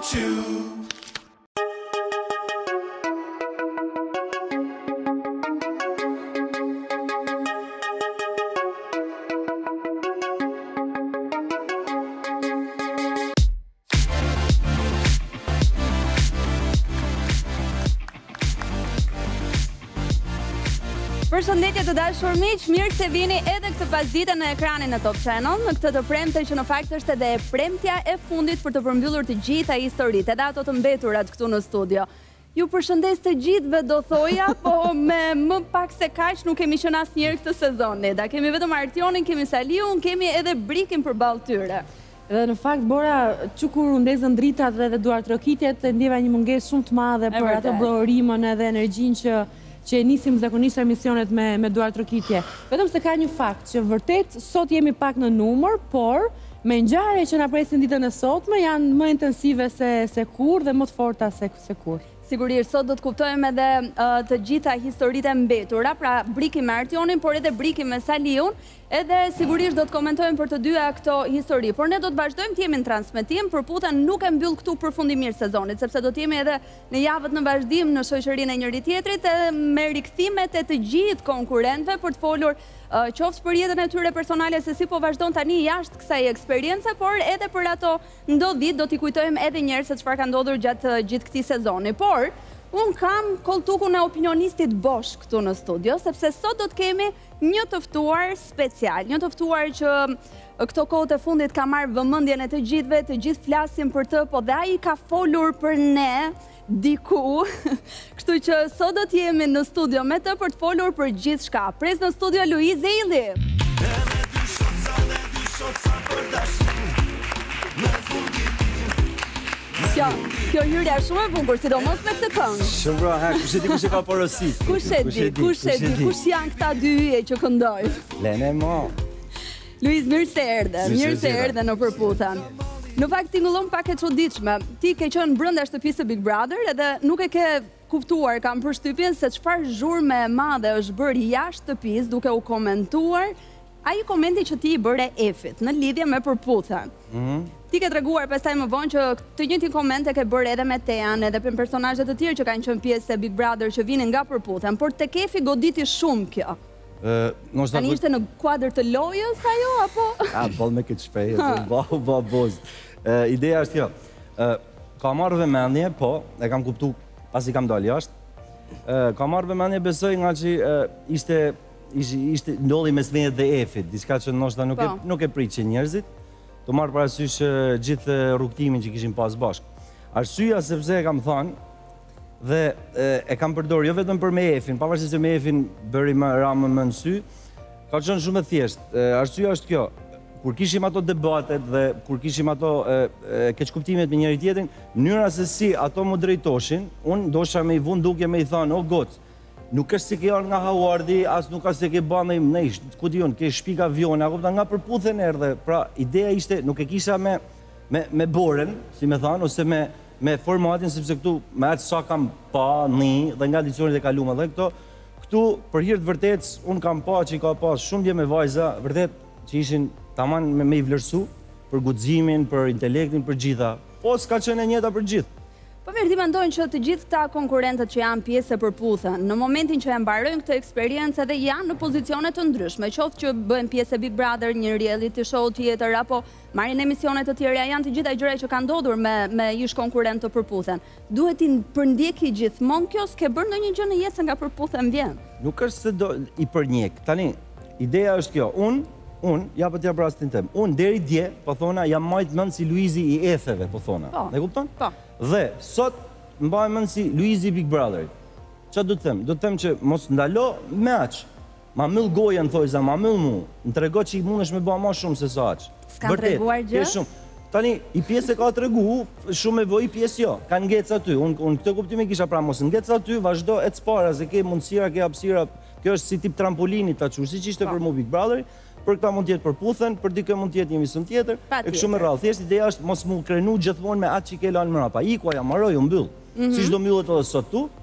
want you. Përshëndetje të dashur miq, mirë se vini edhe këtë pasdite në ekranin e Top Channel, në këtë të premte që në fakt është edhe premtja e fundit për të përmbyllur të gjitha historitë, edhe ato të mbeturat këtu në studio. Ju përshëndes të gjithëve do thoja, po me më pak se kaq nuk kemi qenë asnjëherë këtë sezon. Da kemi vetëm Artionin, kemi Saliun, kemi edhe Brikin përballë tyre. Dhe në fakt, Bora, që kur u ndezën dritat dhe duart rokitjet, ndjeva një mungesë shumë të madhe për atë brorimën edhe energjinë që e nisim zakonisht emisionet me duart rokitje. Vetëm se ka një fakt që vërtet sot jemi pak në numër, por me ngjarje që na presin ditën e sotme janë më intensive se kur dhe më të forta se kur. Sigurisht, sot do të kuptojmë edhe të gjitha historitë e mbetura, pra Briki me Artionin, por edhe Briki me Saliun, edhe sigurisht do të komentojmë për të dyja këto histori. Por ne do të vazhdojmë të jemi në transmetim, përputhen nuk e mbyll këtu përfundimisht sezonit, sepse do të jemi edhe në javët në vazhdim në shoqërinë e njëri tjetrit edhe me rikthimet e të gjithë konkurrentëve për të folur qoftë për jetën e tyre personale se si po vazhdon tani jashtë kësaj eksperience, por edhe për ato ndodhit do t'i kujtojmë edhe njerë se çfarë ka ndodhur gjatë gjithë këtij sezoni. Por unë kam koltukun e opinionistit Bosch këtu në studio, sepse sot do të kemi një të ftuar special, një të ftuar që këto kohët e fundit ka marrë vëmendjen e të gjithëve, të gjithë flasin për të, po dhe ai ka folur për ne diku, kështu që sot do të jemi në studio me të për të folur për gjithçka. Pres në studio Luiz Eili. Kjo hyrja shumë e bukur, sidomos me këtë këngë. Shumë bra, kush e di kush e ka porosit? Kush e di, kush janë këta dy hyje që këndojnë? Lene mo. Luiz, mirë se erdhe në përputhen. Në fakt tingëllon pak e çuditshme. Ti ke qenë brenda shtëpisë së Big Brother edhe nuk e ke kuptuar, kam përshtypjen se çfarë zhurmë e madhe është bërë jashtë shtëpisë duke u komentuar ai komenti që ti i bëre Efit në lidhje me përputhen. Ti ke treguar pastaj më vonë që të njëjtin koment e ke bërë edhe me Tean, edhe për personazhe të tjerë që kanë qenë pjesë e Big Brother që vinin nga përputhen, por tek Efi goditi shumë kjo. Tani ishte në kuadër të lojës ajo, apo? Bol me këtë shpejë, boz. Ideja është kjo, ka marrë vëmendje, po, e kam kuptu pasi kam dalë jashtë, ka marrë vëmendje besoj nga që ishte ndolli mes meje dhe Efit, diçka që ndoshta nuk e prit që njerëzit, të marrë parasysh gjithë rrugtimin që kishim pas bashkë. Arsyeja sepse e kam thënë, dhe e kam përdorur jo vetëm për me Efin, pavarësisht se me Efin bëri më ramën më në sy, ka qenë shumë e thjeshtë. Arsyeja është kjo, kur kishim ato debatet dhe kur kishim ato keqkuptimet me njëri tjetrin, mënyra se si ato më drejtoshin, unë dosha me i vund duke me i thënë, o gocë, nuk është se ke ardhur nga Hawardi, as nuk është se ke bën me ku diun, ke shpik avion, a kupton, nga përputhen erdhe. Pra, ideja ishte nuk e kisha me Boren, si me thënë, ose me formatin, sepse këtu me atë sa kam pa, dhe nga edicionit e kaluar dhe këtu për hir të vërtetës, unë kam pa që i ka pas shumë dje me vajza, vërtet që ishin taman me i vlerësu për guximin, për intelektin, për gjitha. Po s'ka qenë e njëjta për gjithë. Po mirë, ti mendojnë që të gjithë këta konkurrentët që janë pjesë e përputhen, në momentin që e mbarojnë këtë eksperiencë edhe janë në pozicione të ndryshme, qoftë që bëhen pjesë e Big Brother, një reality show tjetër, apo marrin emisione të tjera, janë të gjitha gjëra që kanë ndodhur me ish konkurrent të përputhen. Duhet i përndjeki gjithmonë kjo, s'ke bërë ndonjë gjë në jetë se nga përputhen vjen? Nuk është se do i përndjek. Tani, ideja është kjo, unë, ja për t'ja për rastin tem, unë deri dje, po thona, jam majtë mënd si Luizi i Etheve, po thona. Ne kupton? Po. Dhe, sot, mbaj mënd si Luizi i Big Brother. Qa du të them? Du të them që mos ndalo me aqë. Ma mëll gojën, thojza, ma mëll mu. Në trego që i mundesh me ba ma shumë se sa aqë. S'kan treguar gjë? Tani, i pjesë e ka tregu, shumë e voj, i pjesë jo. Ka ngec aty. Unë këtë kuptime kisha pra mos ngec aty, vazhdo e të spara, se ke mundësira, ke hapësira. Kjo është si tip trampolini ta qurë, si që ishte për mu Big Brother. Për këta mund tjetë përputhen, për dikë mund tjetë një emision tjetër, e kështu me radhë. Thjesht ideja është mos mu krenu gjithmonë me atë që ke lanë mrapa. Ikuaja, maroj, u mbyll. Si çdo mbyllet edhe sot tu,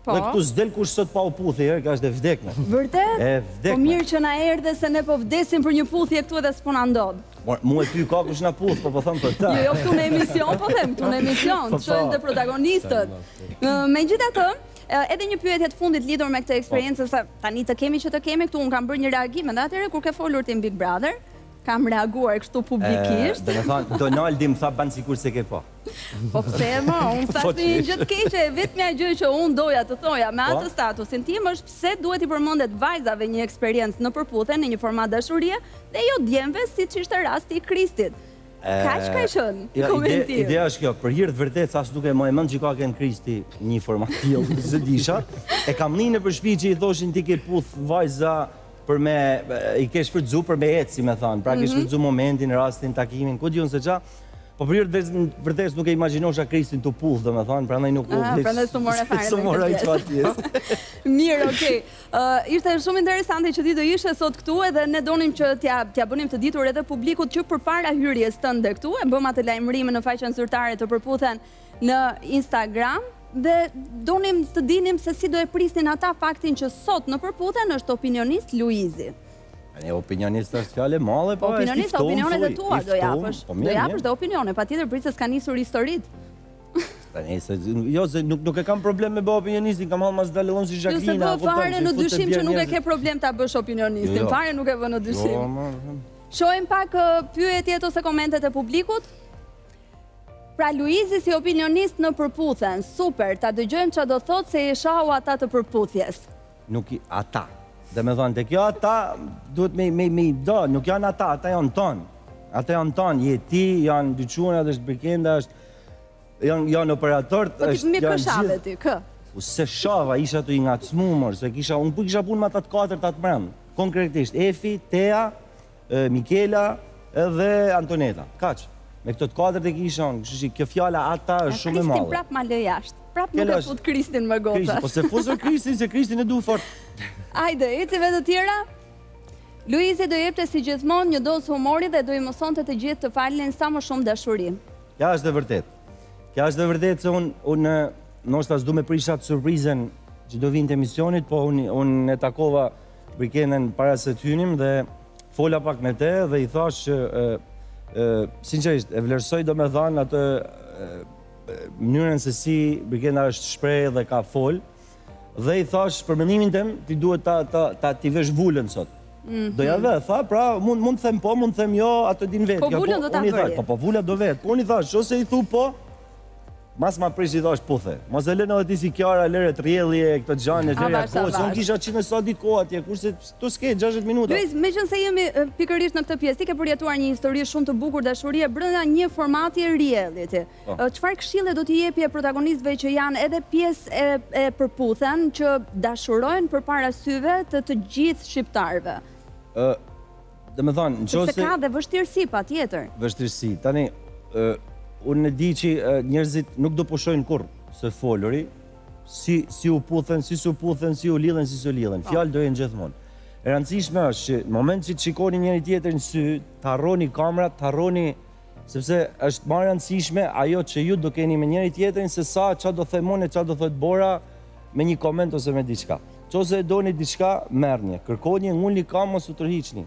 Dhe këtu s'del kush sot pa u puthi, ka është e vdekme. Vërtet? E vdekme. Po mirë që na erdhe se ne po vdesim për një puthje këtu edhe s'po na ndodh. Mu e ty ka kush na puth, po thëmë për ta. Jo, këtu në emision, po them, këtu në emision, të shojnë dhe protagonistët. Megjithatë, edhe një pyetje të fundit lidhur me këtë eksperiencë, sa tani të kemi që të kemi këtu, unë kam bërë një reagim, edhe atëherë kur ke folur ti në Big Brother, kam reaguar kështu publikisht. Dhe me thonë, Donaldi më tha banë sikur se ke po. Po pse më, unë thashtë një gjë të keqe, vetmja gjë që unë doja të thoja me atë statusin tim është pse duhet i përmendet vajzave një eksperiencë në përputhje në një format dashurie dhe jo djemve siç ishte rasti i Kristit. Kaq ka qenë komentim. Ideja është kjo, për hir të vërtetë as duke më e mend që ka ken Kristi një format tillë, se disha. E kam ninë për shtëpi që i thoshin ti ke puth vajza për me i ke shfrytzu për me ecë, si me thonë. Pra ke shfrytzu momentin, rastin, takimin, ku diun se ç'a. Po për hir të vërtetë nuk e imagjinosha Kristin të puth, domethënë, prandaj nuk u vlet. Prandaj s'u morë fare. S'u morë çfarë pjesë. Mirë, okay. Ishte shumë interesante që ti do ishe sot këtu edhe ne donim që t'ja bënim të ditur edhe publikut që përpara hyrjes tënde këtu e bëm atë lajmërimin në faqen zyrtare të përputhen në Instagram dhe donim të dinim se si do e prisnin ata faktin që sot në përputhen është opinionist Luizi. Ne opinionist është fjale male, po është opinionist, opinionet e tua do japësh. Do japësh dhe opinione, patjetër prisë s'ka nisur historit. Jo, se nuk e kam problem me bë opinionistin, kam halë mas dalëllon si Jacqueline. Jo se fare në dyshim që nuk e ke problem ta bësh opinionistin, fare nuk e vë në dyshim. Shohim pak pyetjet ose komentet e publikut. Pra Luizi si opinionist në përputhen, super, ta dëgjojmë që do thot se i shahu ata të përputhjes. Nuk i ata. Dhe me thonë, të kjo ata duhet me i do, nuk janë ata janë tonë. Ata janë tonë, jeti, janë dyquna, është Birkenda, janë operatorët, po ti mirë këshave ti, kë? Se shava, isha të i ngacmumër, se unë për kisha punë me ata të 4 të mërëmë. Konkretisht, Efi, Tea, Mikela edhe Antoneta. Kaq, me këto të 4 të kisha unë, kështu që kjo fjalla ata është shumë e madhe. Kristin prap ma lë jashtë. Prap nuk e fut Kristin më goca. Po se fusër Kristin, se Kristin e du fort. Ajde, ecive të tjera? Luizi do jepte si gjithmonë një dozë humori dhe do i mësonte të gjithë të falin sa më shumë dashuri. Kja është dhe vërtet. Kja është dhe vërtet se unë nështë s'du me prishat surprizen që do vinë të emisionit, po unë e takova Birkenden para se t'hynim dhe fola pak me te dhe i thash që sinqerisht e vlerësoj do me dhanë atë mënyrën se si Birkenda është shprej dhe ka fol, dhe i thash për mendimin tem ti duhet ta t'i vesh vullën sot. Doja dhe, tha, pra mund të them po, mund të them jo, atë din vetë. Po vullën do t'a vërje. Po vullën do vetë. Po unë i thash, ose i thu po, mas ma prish i thash puthe. Mos e lënë edhe ti si Kiara lëre të rjelje, këtë gjanë, të rjelja kohë, se unë kisha 100 sa ditë kohë atje, kurse të s'ke 60 minuta. Luiz, me qënë se jemi pikërisht në këtë pjesë, ti ke përjetuar një histori shumë të bukur dashurie brenda një formati reality. Çfarë këshille do t'i jepje protagonistëve që janë edhe pjesë e përputhen që dashurojnë përpara syve të gjithë shqiptarëve? Dhe me thonë, sepse ka dhe vështirësi patjetër. Vështirësi, tani unë e di që njerëzit nuk do pushojnë kur se foluri, si u puthen, si su puthen, si u lidhen, si su lidhen. Fjallë do jenë gjithmonë. E rëndësishme është që në moment që të shikoni njëri tjetër në sy, të harroni kamerat, të harroni, sepse është marrë rëndësishme ajo që ju do keni me njëri tjetërin, se sa qa do themone, qa do thot Bora me një koment ose me diçka. Qose e do një diçka, mernje, kërkoni, ngulli kam ose u tërhiqni.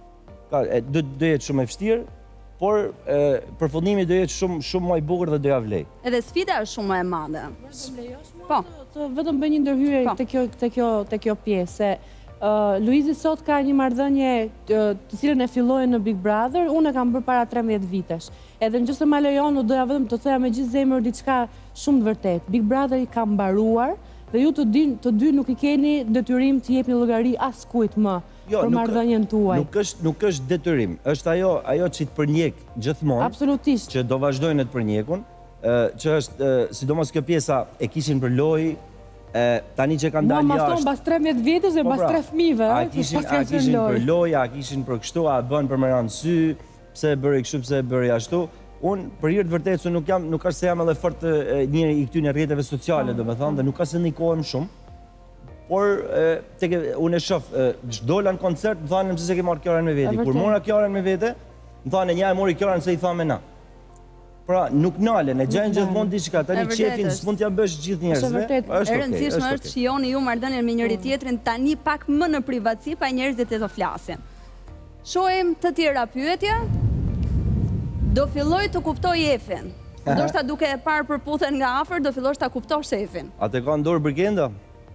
Do jetë shumë e fështirë, por përfundimi do jetë shumë më i bukur dhe do ja vlej. Edhe sfida është shumë më e madhe. Po. Vetëm bëj një ndërhyrje te kjo pjesë. Luizi sot ka një marrëdhënie të cilën e filloi në Big Brother, unë e kam bërë para 13 vitesh. Edhe nëse më lejon, u doja vetëm të thoja me gjithë zemër diçka shumë të vërtetë. Big Brother i ka mbaruar dhe ju të dy nuk i keni detyrim të jepni llogari askujt më. Për marrëdhënien tuaj. Nuk është detyrim, është ajo që të përnjek gjithmonë. Absolutisht. Që do vazhdojnë të përnjekun, që është, sidomos kjo pjesa e kishin për lojë, tani që kanë dalë jashtë. Mua mas 13 vjetës dhe mas 3 fëmijëve, a kishin për lojë, a kishin për kështu, a bën për me ranë sy, pse e bëri kështu, pse e bëri ashtu. Unë për hir të vërtetë nuk ka se jam edhe fort njëri i këtyre rrjeteve sociale, domethënë, dhe nuk ka se ndikohem shumë. Por unë e shoh, dola në koncert, më thanë se ke marrë Kiarën me vete. Kur mora Kiarën me vete, më thanë nja e mori Kiarën se i thamë na. Pra, nuk nalen, e gjajnë gjithmonë diçka, tani qefin s'mund t'ja bësh gjithë njerëzve. E rëndësishme është shijoni ju marrëdhënien me njëri tjetrin tani pak më në privatësi pa njerëzit të flasin. Shohim të tjera pyetje. Do filloj të kuptoj Efin. Ndoshta duke e parë përputhen nga afër, do fillosh ta kuptosh Efin. A te ka ndorë Brikenda?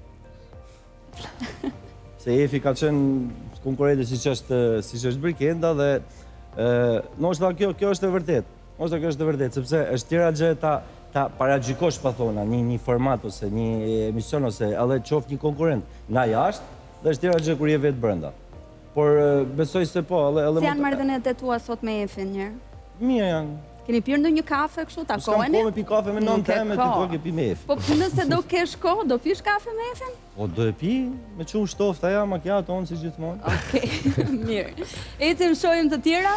Se Efi ka qenë konkurrente siç është Brikenda dhe ndoshta kjo është e vërtetë. Ose kjo është e vërtetë, sepse është tjera gjë ta paragjykosh pa thona, një format ose një emision ose edhe qoft një konkurrent nga jashtë, dhe është tjera gjë kur je vetë brenda. Por besoj se po, edhe si janë marrëdhëniet e tua sot me Efin një? Mirë janë. Keni pirë ndonjë kafe kështu, takoheni? S'kam kohë me pi kafe me 9 temë, ti thua ke pi me Efin. Po nëse do kesh kohë, do pish kafe me Efin? Po do e pi, me qumë shtofta ja, macchiato si gjithmonë. Okej, mirë. Ecim shohim të tjera?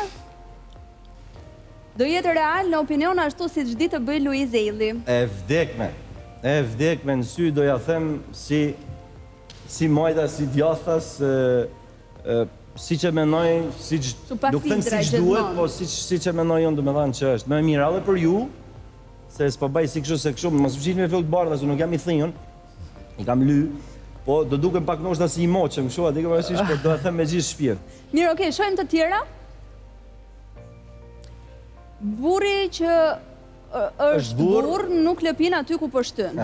Do jetë real në opinion ashtu si çdi të bëj Luiz Elli. E vdekme në sy, do ja them si majta, si djathas, si që menoj, nuk them si që duhet, po si që menoj jonë, do me dhanë që është. Me mirë edhe për ju, se s'pa baj si kështu se kështu, mos pëqit me fillë të bardha, se nuk jam i thinjën, i kam ly, po do duke pak noshta si i moqëm, kështu, ati këmë rësish, po do e them me gjithë shpirt. Mirë, okej, shohim të tjera. Burri që është burr nuk lëpin aty ku po shtyn.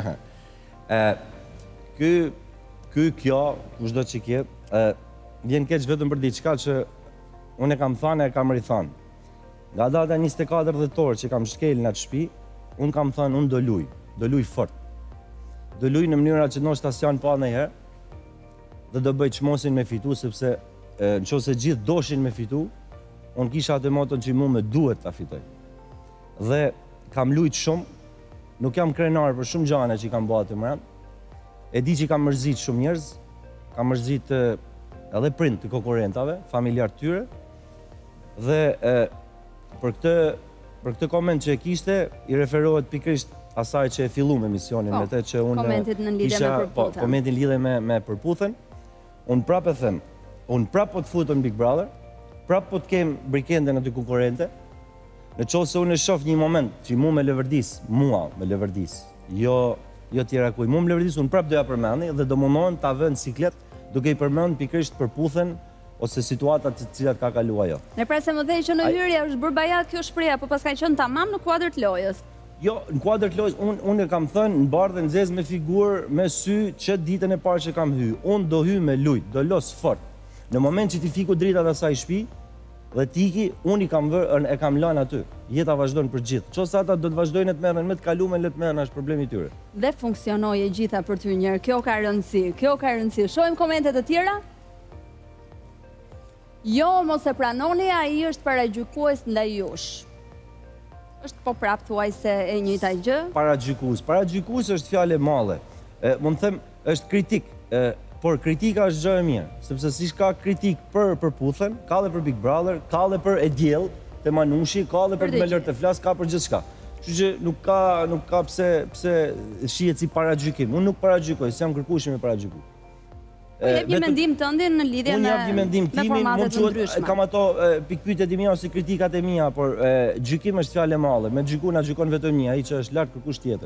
Kjo, kushdo që kjetë, vjen keq vetëm për diçka që unë e kam thënë e kam rithanë. Nga data 24 dhjetor që kam shkel në atë shtëpi, unë kam thënë unë do luj fort. Do luj në mënyra që ndoshta s'janë pa ndonjëherë dhe do bëj çmosin me fitu, sepse nëse gjithë doshin me fitu, unë kisha atë moton që mu me duhet ta fitoj. Dhe kam lujt shumë, nuk jam krenar për shumë gjane që i kam bëha të mërën. E di që i kam mërzit shumë njerëz, kam mërzit edhe prind të konkurrentave, familjar të tyre. Dhe për këtë koment që e kishte, i referohet pikrisht asaj që e fillu me emisionin, me te që unë komentin lidhe me përputhen. Unë prap e them, unë prap po të futën Big Brother, prap po të kem Brikende në të konkurrente, në qovë se unë e shof një moment që mu me lëvërdis, jo tjera kuj, mu me lëvërdis, unë prap doja përmeni dhe do mundohen të avën ciklet duke i përmend pikrisht përputhen ose situatat të cilat ka kalua jo. Ne pra se më dhej që në hyrje është bërë bajat kjo shpreja, po pas ka qënë tamam në kuadrë të lojës. Jo, në kuadrë të lojës, unë e kam thënë në bardhe në zezë me figurë, me sy, që ditën e parë që kam hy. Unë do hy me lujt, do los fort. Në moment që ti fiku dritat asaj shpi, dhe tiki, unë e kam lanë aty. Jeta vazhdojnë për gjithë. Qose ata do të vazhdojnë e të merën, me të kalume, le të merën, është problemi tyre. Dhe funksionoj e gjitha për ty njerë, kjo ka rëndësi. Shojmë komentet të tjera? Jo, mos e pranoni, a i është paragjykues ndaj jush. është po prap thuaj se e njëjta gjë? Paragjykues është fjalë e madhe. Mund të them, është kritik. Por kritika është gjë e mirë, sepse si ka kritik për përputhen, ka dhe për Big Brother, ka dhe për e djell, të manushi, ka dhe për të me lërë të flas, ka për gjithë shka. Që që nuk ka pse shihet si paragjykim. Unë nuk paragjykoj, s'jam kërkueshëm me paragjyku. Jep një mendim tëndin në lidhje me formatet të ndryshme. Kam ato pikpyetjet e mia ose kritikat e mia, por gjykim është fjalë e madhe. Me gjyku na gjykon vetëm një, ai që është lart kërkush tjetër.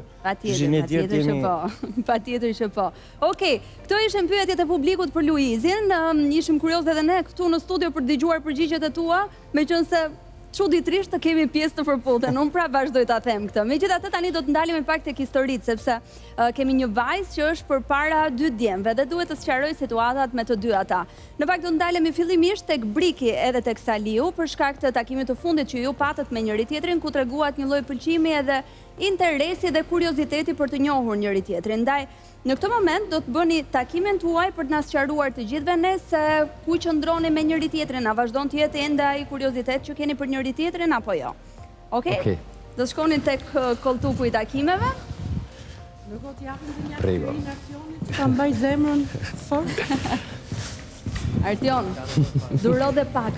Patjetër që po. Okej, këto ishin pyetjet e publikut për Luizin. Ishim kuriozë edhe ne këtu në studio për dëgjuar përgjigjet e tua, meqense çuditërisht të kemi pjesë të përputhen. Unë pra vazhdoj ta them këtë. Megjithatë tani do të ndalemi pak tek historitë, sepse kemi një vajzë që është përpara 2 djemve dhe duhet të sqaroj situatat me të dy ata. Në fakt do të ndalemi fillimisht tek Briki edhe tek Saliu për shkak të takimit të fundit që ju patët me njëri tjetrin, ku treguat një lloj pëlqimi edhe interesi dhe kurioziteti për të njohur njëri tjetrin. Ndaj në këtë moment do të bëni takimin tuaj për të na sqaruar të gjithëve ne se ku qëndroni me njëri tjetrin, a vazhdon të jetë ende ai kuriozitet që keni për njëri tjetrin apo jo. Okej? Do të shkonin tek koltuku i takimeve. Ndërkohë të japim të një reakcionit, ta mbaj zemrën fort. Artion, duro dhe pak.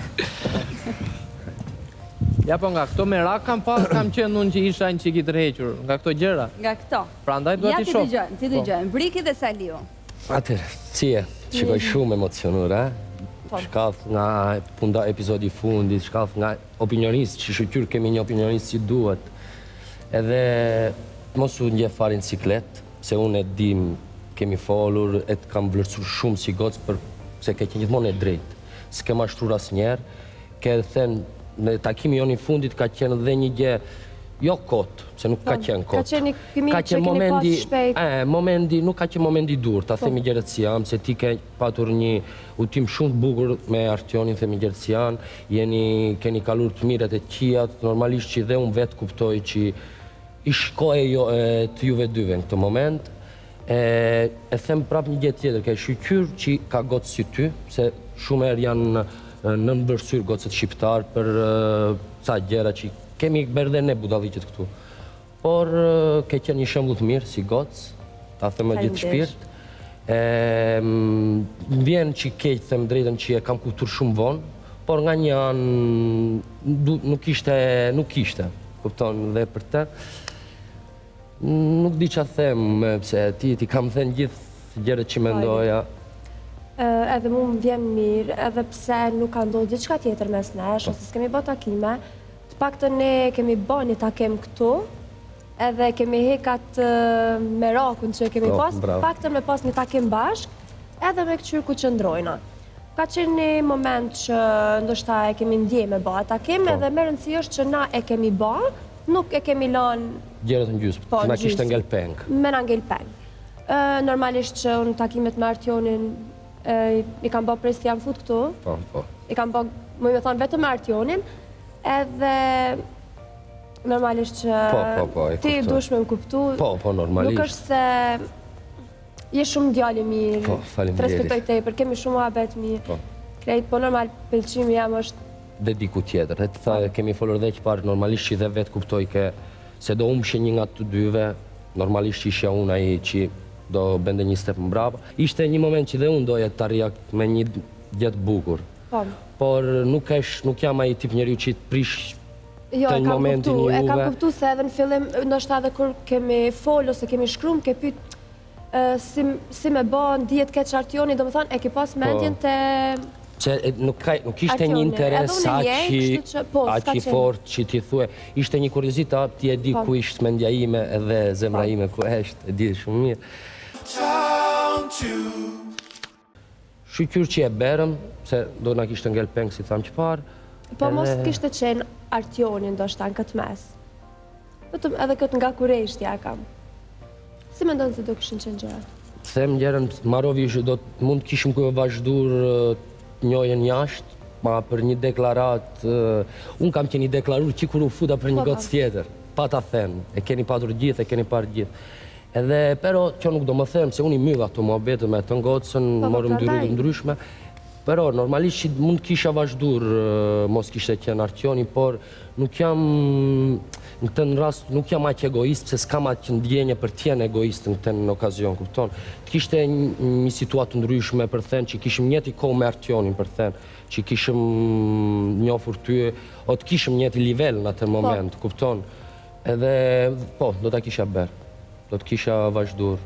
Ja, po nga këto merak kam qenë unë që isha një qikit rrequr, nga këto gjëra. Nga këto. Pra ndaj duhet i shoh. Ja, ti dëgjojmë. Briki dhe Saliu. Atëherë, si e? Shikoj shumë emocionur, shkallë nga punda episodi fundit, shkallë nga opinionist, që shqyr kemi një opinionist si duhet. Edhe mos u ndje fare në ciklet, se unë e dim, kemi folur, e të kam vlerësuar shumë si gocë, se ke qenë gjithmonë e drejtë. S'ke mashtruar asnjëherë, ke thënë, në takimi jonë i fundit ka qenë dhe një gjë, jo kot, se nuk ka qenë kot. Ka qenë kimi që keni pas shpejt. Momenti, nuk ka qenë momenti dur, ta themi gjërët si jam, se ti ke patur një udhtim shumë të bukur me Artionin, themi gjërët si janë, keni kalur të mirat e qijat, normalisht që dhe unë vetë kuptoj që i shkoj të juve dyve në këtë moment. E them prap një gjë tjetër, ke shqyqyr që ka gocë si ty, se shumë herë janë në mbërsyr gocët shqiptar për ca gjëra që kemi bërë dhe ne budalliqet këtu. Por ke qenë një shembull të mirë si gocë, ta them me gjithë shpirt. Më vjen që keq them drejtën që e kam kuptuar shumë vonë, por nga një anë nuk ishte, kupton, dhe për të. Nuk di ç'a them, pse ti kam thënë gjithë gjërat që mendoja. Edhe mu më vjen mirë, edhe pse nuk ka ndodhur diçka tjetër mes nesh, ose s'kemi bë takime, të paktën ne kemi bë një takim këtu, edhe kemi hekat merakun që kemi pas, të paktën me pas një takim bashk, edhe me këqyr ku qëndrojna. Ka qenë një moment që ndoshta e kemi ndje me bë takim, edhe më rëndësi është që na e kemi bë, nuk e kemi lënë gjërat në gjysmë, na kishte ngel peng. Me na ngel peng. Normalisht që unë takimet me Artionin i kam bë prej se jam fut këtu. Po. I kam bë, më me thonë, vetëm me Artionin, edhe normalisht që ti dush me më kuptu. Po, normalisht. Nuk është se je shumë djali mirë, të respektoj tepër, kemi shumë muhabet mirë. Krejt, po normal, pëlqimi jam është dhe diku tjetër. E të tha, kemi folur dhe që parë, normalisht që dhe vetë kuptoj se do umshe një nga të dyve, normalisht që ishja unë aji që do bende një step më brapa. Ishte një moment që dhe unë doja të arrijak me një gjetë bukur. Por nuk jam aji tip njeriu që të prish të një momentin juve. E kam kuptu se edhe në fillim, ndoshta edhe kur kemi folë ose kemi shkrum, ke pyet si me bë ndihet keq Artioni, domethënë e ke pas mendjen te që nuk ishte një interes aq i fort që ti thue, ishte një kuriozitet, ti e di ku ishte mendja ime edhe zemra ime ku është, e di shumë mirë. Shqyqyr që e berëm, se do na kishte ngel peng si thamë që parë. Po mos kishte qenë Artioni ndoshta në këtë mes. Vetëm edhe këtë nga kureshtja e kam. Si mendon se do kishin qenë gjërat? Them gjerën, Marovi mund kishim ku e vazhdur njojën jashtë, ma për një deklarat, unë kam qeni deklarur që kur u futa për një gocë tjetër, pa ta them, e keni patur gjithë, e keni parë gjithë. Edhe, pero, që nuk do më them, se unë i myva të muhabete me të ngocën, morëm dy rrugë ndryshme, pero, normalisht që mund kisha vazhdur, mos kishte qenë Artioni, por nuk jam, në të në rast, nuk jam aq egoist, se s'kam aq ndjenje për t'jen egoist në të në okazion, kupton. Kishte një situatë ndryshme për thënë, që kishim njëti kohë me Artionin për thënë, që kishim njofur ty, o të kishim njëti nivel në atë moment, kupton. Edhe, po, do t'a kisha berë, do t'kisha vazhdur,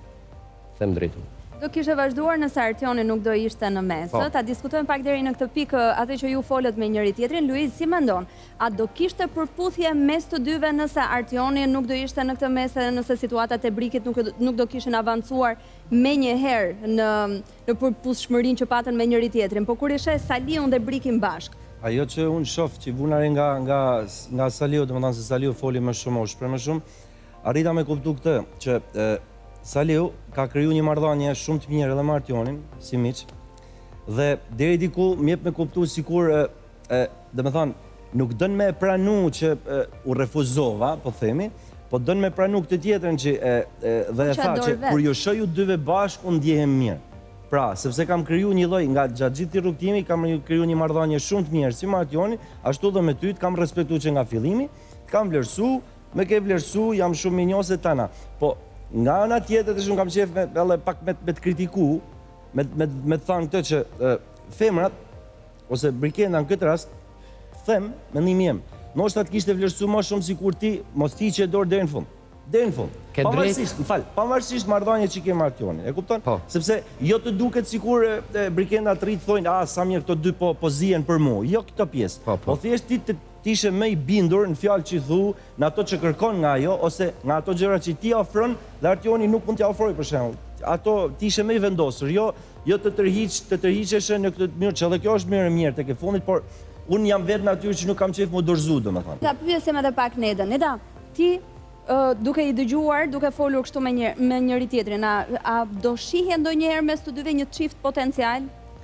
them drejtën. Do kishe vazhduar nëse Artioni nuk do ishte në mes. Ta diskutojmë pak deri në këtë pikë atë që ju folët me njëri tjetrin. Luiz, si mendon? A do kishte përputhje mes të dyve nëse Artioni nuk do ishte në këtë mes, nëse situatat e brikit nuk do kishin avancuar me njëherë në përputhshmërinë që patën me njëri tjetrin, po kur ishe Saliun dhe Brikin bashk? Ajo që unë shoh që vunare nga Saliu, domethënë se Saliu foli më shumë, u shpreh më shumë, arrita me kuptu këtë që Saliu ka kriju një marrëdhënie shumë të mirë edhe me Artionin, si miq, dhe deri diku më jep me kuptu sikur domethënë nuk dën me pranu që u refuzova, po themi, po dën me pranu këtë tjetrën që dhe e tha që kur ju shoh ju dyve bashkë unë ndjehem mirë. Pra, sepse kam kriju një lloj nga gjatë gjithë rrugtimi, kam kriju një marrëdhënie shumë të mirë si me Artionin, ashtu dhe me ty, kam respektuar që nga fillimi, kam vlerësu, me ke vlerësu, jam shumë minjose tana. Po nga ana tjetër të shumë kam qef pak me të kritiku, me të thanë këtë që femrat, ose Brikenda në këtë rast, them, mendim jem, ndoshta të kishte vlerësu më shumë si kur ti, mos ti që e dorë deri në fund. Deri në fund. Pavarësisht marrëdhënie që ke me Artionin, e kupton? Sepse jo të duket sikur Brikenda të rritë thojnë, sa mirë këto dy po zihen për mua. Jo këto pjesë. Po thjesht ti t'ishe më i bindur në fjalë që i thu, në ato që kërkon nga ajo, ose nga ato gjëra që ti ofron, dhe Artioni nuk mund t'ja ofroj për shembull. Ato t'ishe më i vendosur, jo të tërhiqeshe në këtë mënyrë, që edhe kjo është mirë tek e fundit, por unë jam vetë natyrë që nuk kam qef më dorëzu, domethënë. Ta pyesim edhe pak Neda. Neda, ti duke i dëgjuar, duke folur kështu me njëri tjetrin, a do shihe ndonjëherë mes të dyve një çift potencial?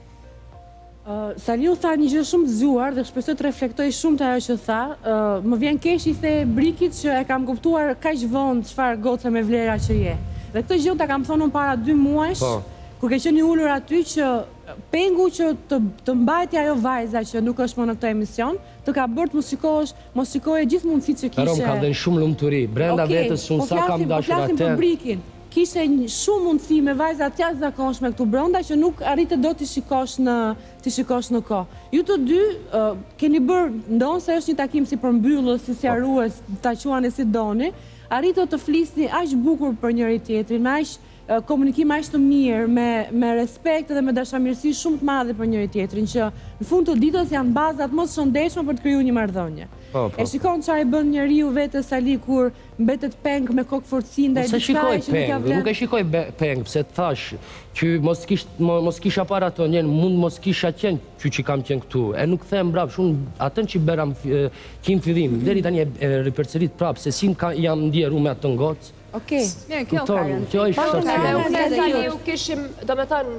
Saliu tha një gjë shumë të zgjuar dhe shpresoj të reflektoj shumë të ajo që tha. Më vjen keq i the Brikit që e kam kuptuar kaq vonë çfarë goce me vlera që je. Dhe këtë gjë ta kam thonë unë para 2 muajsh, kur ke qenë i ulur aty që pengu që të mbajti ajo vajza që nuk është më në këtë emision, të ka bërë të mos shikoje gjithë mundësitë që kishe. Pero më ka dhënë shumë lumturi, brenda vetës unë sa kam dashur Po flasim për Brikin. Kishe shumë mundësi me vajza të jashtëzakonshme këtu brenda që nuk arrite do t'i shikosh në kohë. Ju të dy keni bërë, ndonë se është një takim si përmbyllës, si sqarues, ta quani si doni, arritët të flisni aq bukur për njëri tjetrin, me aq komunikim aq të mirë, me respekt dhe me dashamirësi shumë të madhe për njëri tjetrin, që në fund të ditës janë bazat më të shëndetshme për të krijuar një marrëdhënie. E shikon çfarë bën njeriu vetë Sali kur mbetet peng me kokë forcin ndaj diçkaje që nuk ja vlen. Nuk e shikoj peng, pse të thash që mos kisha para ato njën, mund mos kisha qenë që kam qenë këtu. E nuk them brapsh, unë atën që beram kim fillim, deri tani e ripërcërit prapë, se si jam ndjeru me atë ngocë. Okej, mirë, kjo ka rënë. Kjo është Ju kishim, do me thënë,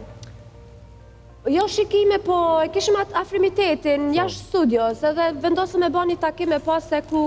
jo shikime, po e kishim atë afrimitetin jashtë studios, edhe vendosëm e bani takime pas se ku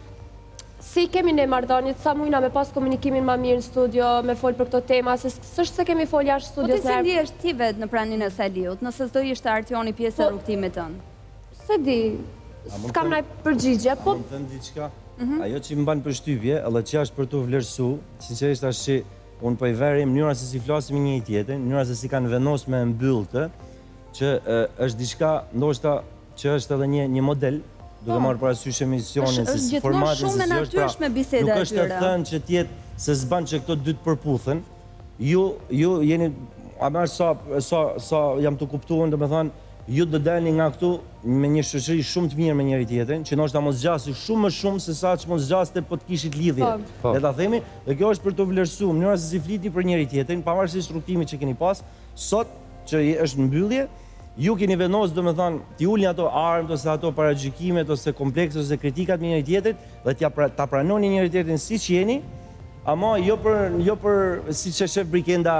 si kemi ne marrëdhëniet, sa mujna me pas komunikimin ma mirë në studio, me folë për këto tema, se s'është se kemi folë jashtë studios. Po ti se ndihesh ti vetë në praninë e Saliut, nëse s'do ishte Artioni pjesë e rrugtimit tënë? Se di, s'kam naj përgjigje, po... Më thënë diçka, ajo që më banë përshtypje, edhe që është për të vlerësu, sinqerisht është që unë po i veri mënyra se si flasim një tjetrin, mënyra se si kanë vendos me mbyllë që është diçka ndoshta që është edhe një model, duke marrë parasysh emisionin, se formatin se si është, pra nuk është të thënë që tjetë se s'ban që këto dy të përputhen, ju jeni, a mërë sa jam të kuptuar, do me thënë, ju të delni nga këtu me një shoqëri shumë të mirë me njëri tjetrin, që ndoshta mos zgjasi shumë më shumë se sa që mos zgjaste po të kishit lidhje. Le ta themi, dhe kjo është për të vlerësuar mënyra se si fliti për njëri tjetrin, pavarësisht rrugtimit që keni pas, sot që është mbyllje, ju keni vendosur, domethënë, t'i ulni ato armët ose ato paragjykimet ose komplekse ose kritikat me njëri tjetrin dhe ta pranoni njëri tjetrin siç jeni, ama jo për siç e shef Brikenda,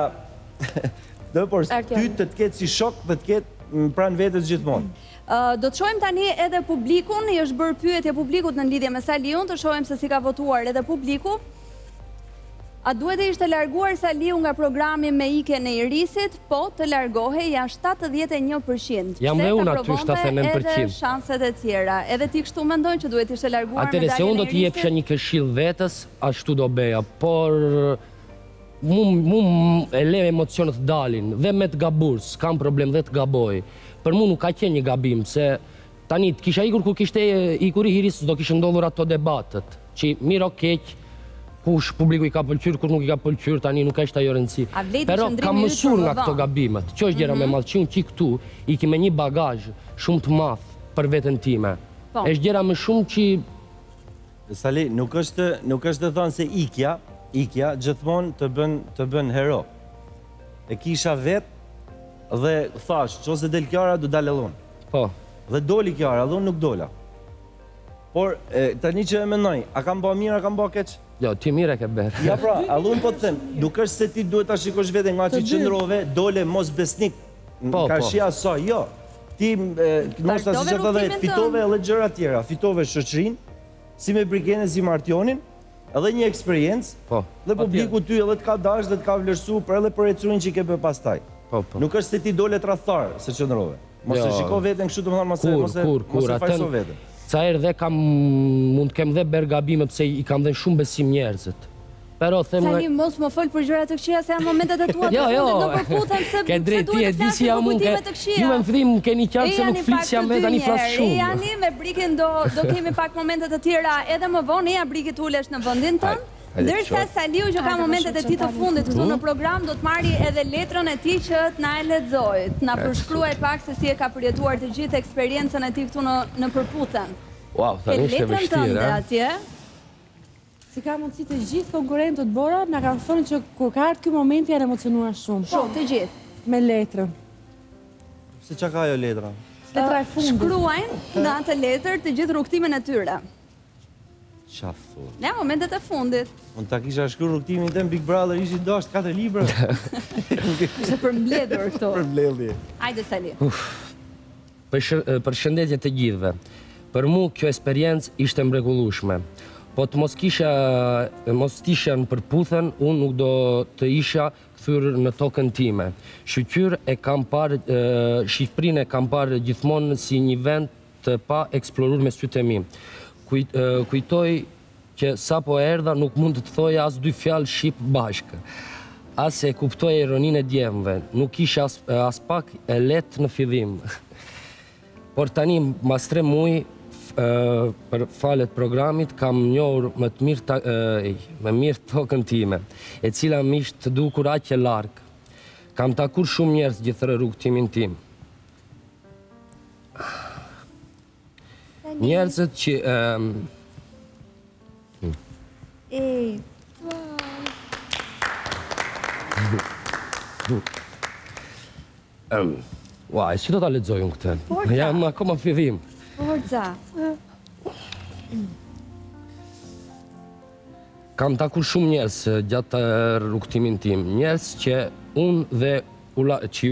do por ty të ketë si shok dhe të ketë pranë vetes gjithmonë. Do të shohim tani edhe publikun, i është bërë pyetje publikut në lidhje me Saliun, të shohim se si ka votuar edhe publiku. A duhet e ishte larguar Saliu nga programi me ikjen e Irisit, po të largohej janë 71%. Jam me unë aty 79%. Edhe shanset e tjera. Edhe ti kështu mendojnë që duhet ishte larguar medaljen e Irisit? Atëre, se unë do t'i jepsha një këshill vetës, ashtu do beja, por mu e le emocionet dalin, dhe me të gabur, s'kam problem dhe të gaboj. Për mu nuk ka qenë një gabim, se tani të kisha ikur ku kishte ikur i Iris, do kishë ndodhur ato debatet, që mirë o keq, kush publiku i ka pëlqyr, kush nuk i ka pëlqyr, tani nuk është ajo rëndësi. Pero kam mësur nga këto gabimet, që është gjera me madhë, që unë që këtu, i kime një bagazh shumë të madh për vetën time. është gjera me shumë që... Sali, nuk është të thonë se ikja gjithmonë të bën hero. E kisha vetë dhe thash, që ose del Kiara, do dalë Allun. Po. Dhe doli Kiara, Allun nuk dola. Por, tani që e mendoj, a kam ba mirë, a kam ba keq? Jo, ti mire ke berë. Ja pra, Allun po të them, nuk është se ti duhet ta shikosh vete nga që qëndrove, dole mos besnik, ka shia sa, jo. Ti, nështë si që të dhe, fitove edhe gjëra tjera, fitove shëqrin, si me Brikene, si me Artionin, edhe një eksperiencë, dhe publiku ty edhe të ka dash dhe të ka vlerësu për edhe për ecurin që i ke për pastaj. Nuk është se ti dole të rathar se qëndrove. Mos e shiko vete në kështu të më thonë, mos e fajso vete. Ca erë dhe mund kem dhe berë gabime pëse i kam dhe shumë besim njerëzit. Sali, mos më folë për gjëra të këqia, se janë momentet e tua të fundit, do përputem se duhet të flasë për kuptime të këqia. Ju me më fëdim keni qartë se nuk flisë jam me, da një flasë shumë. E janë me Brikin do kemi pak momentet të tjera edhe më vonë, ja Brikit ulesh në vëndin tënë. Ndërsa Saliu që ka momentet e ti të fundit këtu në program, do të marri edhe letrën e ti që të na e lexoj, të na përshkruaj pak se si e ka përjetuar të gjithë eksperiencën e ti këtu në përputhen. Wow, Ke tani ishte letrën tënde vështirë, atje. Si ka mundësi të gjithë konkurrentët Bora, na kanë thënë që kur ka ardhur ky momenti janë emocionuar shumë. Po, të gjithë. Me letrën. Se që ka jo letra? Letra e fundit. Shkruajnë në atë letër të gjithë rrugtimin e tyre. Qa thunë? Në momentet e fundit. Unë ta kisha shkru rrugtimin tem, Big Brother ishi dasht 4 libra. Ishte përmbledhur këto. Përmbledhje. Hajde Sali. Përshëndetje të gjithëve. Për mu kjo eksperiencë ishte mrekullueshme. Po të mos t'isha në përputhen, unë nuk do të isha kthyer në tokën time. Shqipërinë e kam parë gjithmonë si një vend të pa eksploruar me sytë e mi. Kujtoj që sa po erdha nuk mund të thoja as 2 fjalë shqip bashkë. As e kuptoj ironinë e djemve, nuk isha as pak e lehtë në fillim. Por tani, mas 3 muaj, për falet programit, kam njohur më mirë tokën time, e cila më ishte të dukur aq e larg. Kam takuar shumë njerëz gjithë rrugtimin tim. Njerëzit që... Ua, si do ta lexoj unë këtë? Jam akoma në fillim. Forca. Kam takuar shumë njerëz gjatë rrugtimin tim, njerëz që unë dhe që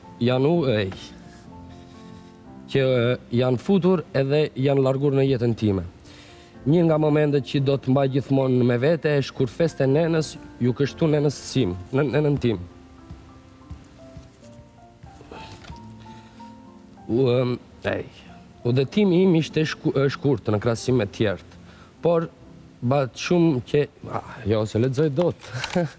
janë futur edhe janë largur në jetën time. Një nga momentet që do të mbaj gjithmonë me vete është kur feste nenës ju kështu nenën tim. Udhëtimi im ishte shkurt në krahasim me tjerët, por bat shumë që... Jo, se lexoj dot.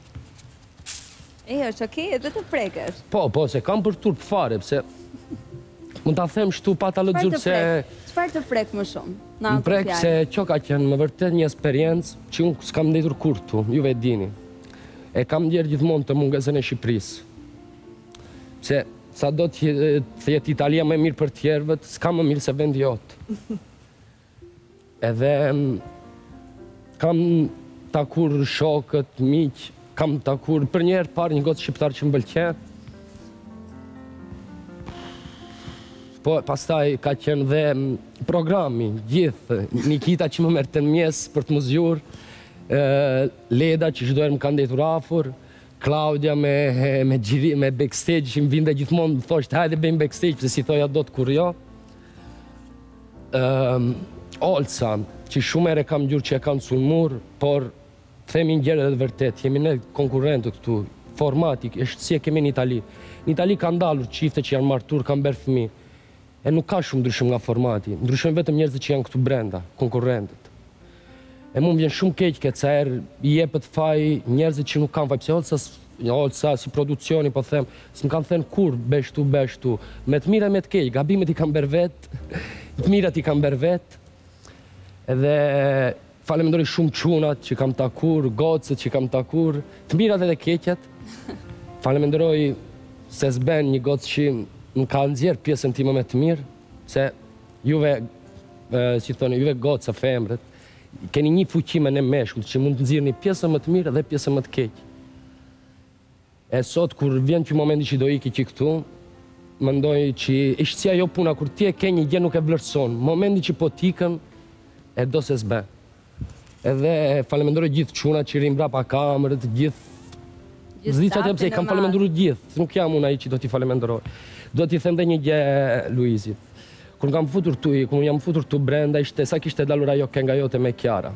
Është okej, edhe të prekesh. Po, se kam për turp fare, pse... Mund ta them shtu pa ta lexuar se... Çfarë të prek më shumë? Më prek se që ka qenë më vërtet një eksperiencë që unë s'kam ndetur kur tu, juve e dini. E kam ndjerë gjithmonë të mungesën e Shqipërisë. Se sa do të jetë Italia më mirë për tjerëve, s'ka më mirë se vendi jotë. Edhe kam takur shokët, miq, kam takur për një herë parë një gocë shqiptar që më pëlqen. Po pastaj ka qenë dhe programi, gjithë, Nikita që më merrte në mjes për të më zgjur, Leda që çdo herë më ka ndetur afër, Klaudia me backstage që më vinte gjithmonë më thoshte hajde bëjmë backstage, pse si thoja dot kur jo. Olca, që shumë herë kam gjurë që e kanë sulmur, por themi një gjë edhe vërtet, jemi ne konkurrentë këtu, formatik, është si e kemi në Itali. Në Itali kanë dalur çifte që janë martur, kanë bërë fëmijë. E nuk ka shumë ndryshim nga formati, ndryshojnë vetëm njerëzit që janë këtu brenda, konkurrentët. E mu më vjen shumë keq këtë sa herë i jepet faj njerëzit që nuk kanë faj, pse Olca si produksioni, po them, s'm kanë thënë kur besh tu, me të mira e me të keq, gabimet i kanë bërë vetë, të mirat i kanë bërë vetë, edhe faleminderoj shumë çunat që kam takur, gocët që kam takur, të mirat edhe keqet. Faleminderoj se s'ben një gocë që më ka nxjerr pjesën time më të mirë, se juve, si thoni, juve goca femrët, keni një fuqi me ne meshkujt që mund të nxirrni pjesën më të mirë dhe pjesën më të keq. E sot kur vjen ky momenti që do iki që këtu, mendoj që është si ajo puna kur ti e ke një gjë nuk e vlerëson, momenti që po t'ikën e do se s'bë. Edhe faleminderoj gjithë çunat që rin mbrapa kamerët, gjithë zdi që pse i kam faleminderuar gjithë, nuk jam unë ai që do t'i faleminderoj. Do t'i them dhe një gjë Luizit. Kur jam futur tu brenda, ishte sa kishte dalur ajo kenga jote me Kiara.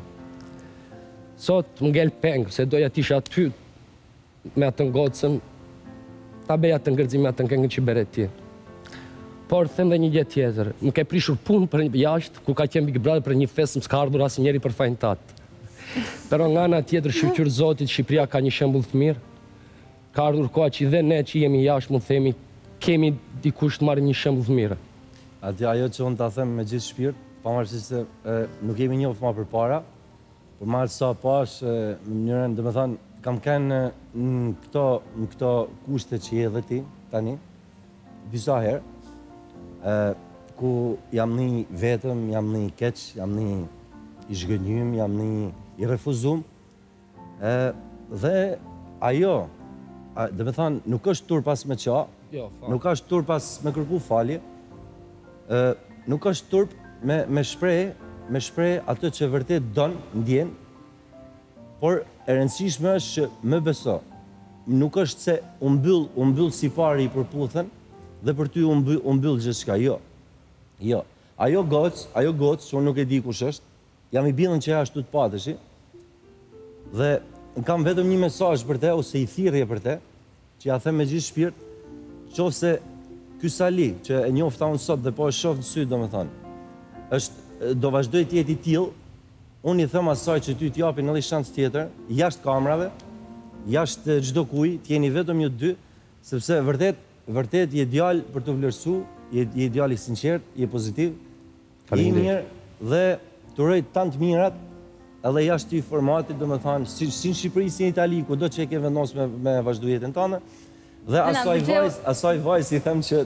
Sot më ngel peng, se doja t'isha aty me atë ngocën, ta beja të ngërdzim me atë këngën që bere ti. Por them dhe një gjë tjetër, më ke prishur punë për jashtë, ku ka qenë Big Brother për një festë, më s'ka ardhur asnjëri për fajin tatë. Pero nga ana tjetër, shqyr Zotit, Shqipëria ka një shembull të mirë. Ka ardhur koha që dhe ne që jemi jashtë, mund themi, kemi dikush të marrë një shembull të mirë. Atë ajo që unë ta them me gjithë shpirt, pavarësisht se nuk jemi njohur më përpara, por marrë sa pash në mënyrën, domethënë, kam kanë në këto kushte që je dhe ti tani, disa herë, ku jam një vetëm, jam një keq, jam një i zhgënjym, jam një i refuzum. Dhe ajo, dhe me thanë, nuk është tur pas me qa, nuk është tur pas me kërku falje, nuk është tur me shprej atë që vërtet donë, ndjen, por e rëndësishme është që me beso. Nuk është se unë mbyll si pari i përputhen, dhe për ty unë mbyll gjithë shka, jo. Jo. Ajo gocë, që unë nuk e di kush është, jam i bindën që ashtu të patëshi, dhe në kam vetëm një mesazh për te, ose i thirrje për te, që ja them me gjithë shpirt, qofse ky Sali, që e njofta unë sot dhe po e shoh në sy, do me thonë, do vazhdoj të jetë i tillë, unë i them asaj që ty t'japi në një shans tjetër, jashtë kamerave, jashtë çdo kuj, t'jeni vetëm ju dy, sepse vërtet je djalë për të vlerësu, je djalë i sinqert, je pozitiv, i mirë dhe të uroj tant mirat, edhe jashtë i formatit, do me thanë, si në Shqipëri, si në Itali, ku do që e ke vendos me vazhdu jetën tënde, dhe asaj vajzë i them që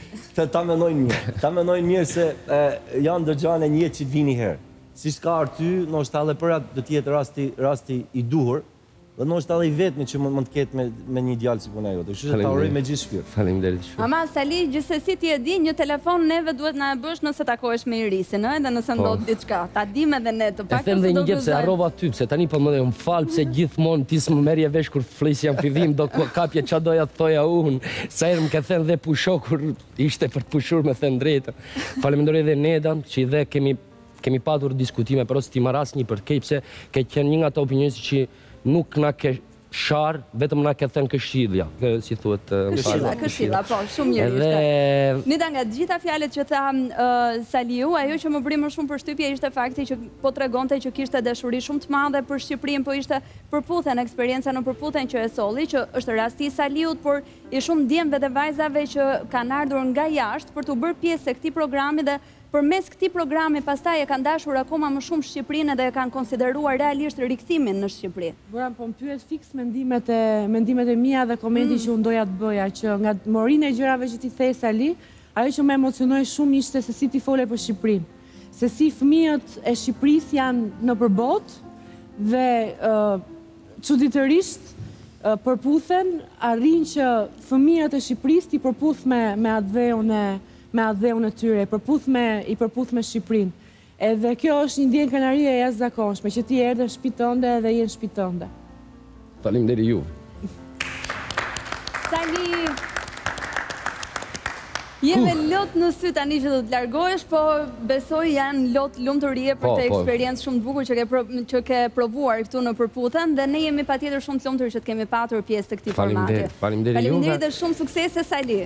ta menojnë mirë. Ta menojnë mirë se janë dërgjane një jetë që të vini herë. Si shka arty, në është edhe për atë do tjetë rasti i duhur, dhe në është edhe i vetëmi që mund të ketë me një djallë si puna jote. Kështu që ta uroj me gjithë shpirt. Faleminderit shumë. Ama, Sali, gjithsesi ti e di, një telefon neve duhet na e bësh nëse takohesh me Irisin, edhe nëse ndodh diçka. Ta dim edhe ne të pak. E them dhe një gjë se harrova ty, se tani po më dhe më falë pse gjithmonë ti s'më merje vesh kur flisja në fillim, do kapje qa doja të thoja unë, sa herë më ke thënë dhe pusho kur ishte për të pushur me thënë drejtë. Faleminderit edhe Nedan, që i dhe kemi patur diskutime, por ose ti marras një për të pse ke qenë një nga ato opinionist që nuk na ke sharë, vetëm na ke thënë këshillja, si thuhet këshilla, po, shumë mirë ishte. Nida, nga gjitha fjalët që tha Saliu, ajo që më bëri më shumë përshtypje ishte fakti që po tregonte që kishte dashuri shumë të madhe për Shqipërinë, po ishte përputhen, eksperjenca në përputhen që e solli, që është rasti i Saliut, por i shumë djemve dhe vajzave që kanë ardhur nga jashtë për të bërë pjesë e këtij programi dhe përmes këtij programi pastaj e kanë dashur akoma më shumë Shqipërinë dhe e kanë konsideruar realisht rikthimin në Shqipëri. Bora, po më pyet fiks mendimet e mia dhe komenti që unë doja të bëja, që nga morinë e gjërave që ti the Sali, ajo që më emocionoi shumë ishte se si ti fole për Shqipërinë. Se si fëmijët e Shqipërisë janë në përbot dhe çuditërisht përputhen, arrin që fëmijët e Shqipërisë ti përputh me atë dheun e tyre, i përputh me Shqipërinë. Edhe kjo është një ndjenjë kënaqësie e jashtëzakonshme, që ti erdhe në shtëpi tënde dhe je në shtëpi tënde. Faleminderit ju. Sali, jeve lot në sy tani që do të largohesh, po besoj janë lot lumturie për të eksperiencë shumë të bukur që ke provuar këtu në përputhen, dhe ne jemi patjetër shumë të lumtur që të kemi patur pjesë të këtij formati. Faleminderit dhe shumë suksese, Sali.